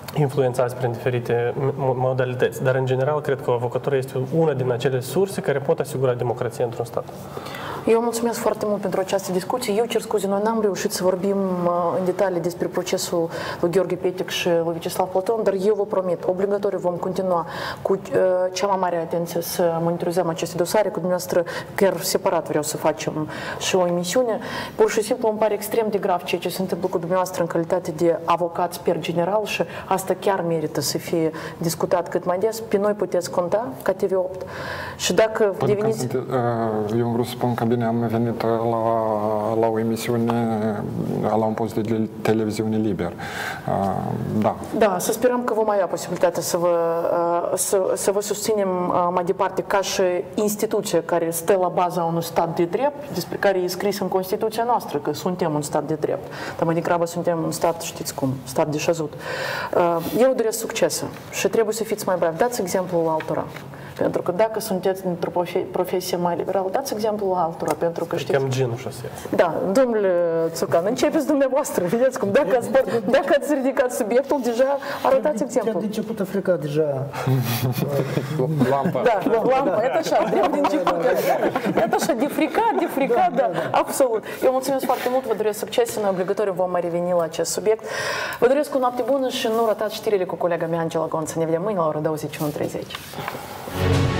influențați prin diferite modalități. Dar, în general, cred că avocatura este una din acele surse care pot asigura democrația într-un stat. Eu mulțumesc foarte mult pentru această discuție. Eu cer scuze, noi n-am reușit să vorbim în detalii despre procesul lui Gheorghe Petic și lui Vyacheslav Platon, dar eu vă promit, obligatoriu vom continua cu cea mai mare atenție să monitorizăm aceste dosare. Cu dumneavoastră, chiar separat vreau să facem și o emisiune. Pur și simplu îmi pare extrem de grav ceea ce se întâmplă cu dumneavoastră în calitate de avocat sper general și asta chiar merită să fie discutat cât mai des. Pe noi puteți conta ca TV8 și dacă deveniți... Eu vreau să spun că bine am venit la o emisiune, la un post de televiziune liber. Da. Da, să sperăm că vom avea posibilitatea să vă susținem mai departe ca și instituție care stă la baza unui stat de drept, despre care e scris în Constituția noastră că suntem un stat de drept. Dar mai degrabă suntem un stat, știți cum, stat de șezut. Eu doresc succese și trebuie să fiți mai bravi. Dați exemplul altora. Pentru că dacă sunteți într-o profesie mai liberală, dați exemplul altora, pentru că știți... Cam genul și astea. Da, domnule Țucan, începeți dumneavoastră, vedeți cum, dacă ați ridicat subiectul, deja arătați exemplul. Chiar de început a frecat deja... Lampa. Da, lampa, e așa, de început. E așa, de fricat, da, absolut. Eu mulțumesc foarte mult, vă doresc succes, în obligatoriu vom mai reveni la acest subiect. Vă doresc o noapte bună și nu ratați știrile cu colega mea, Angela Gonță. Ne vedem mâine la ora 21:30.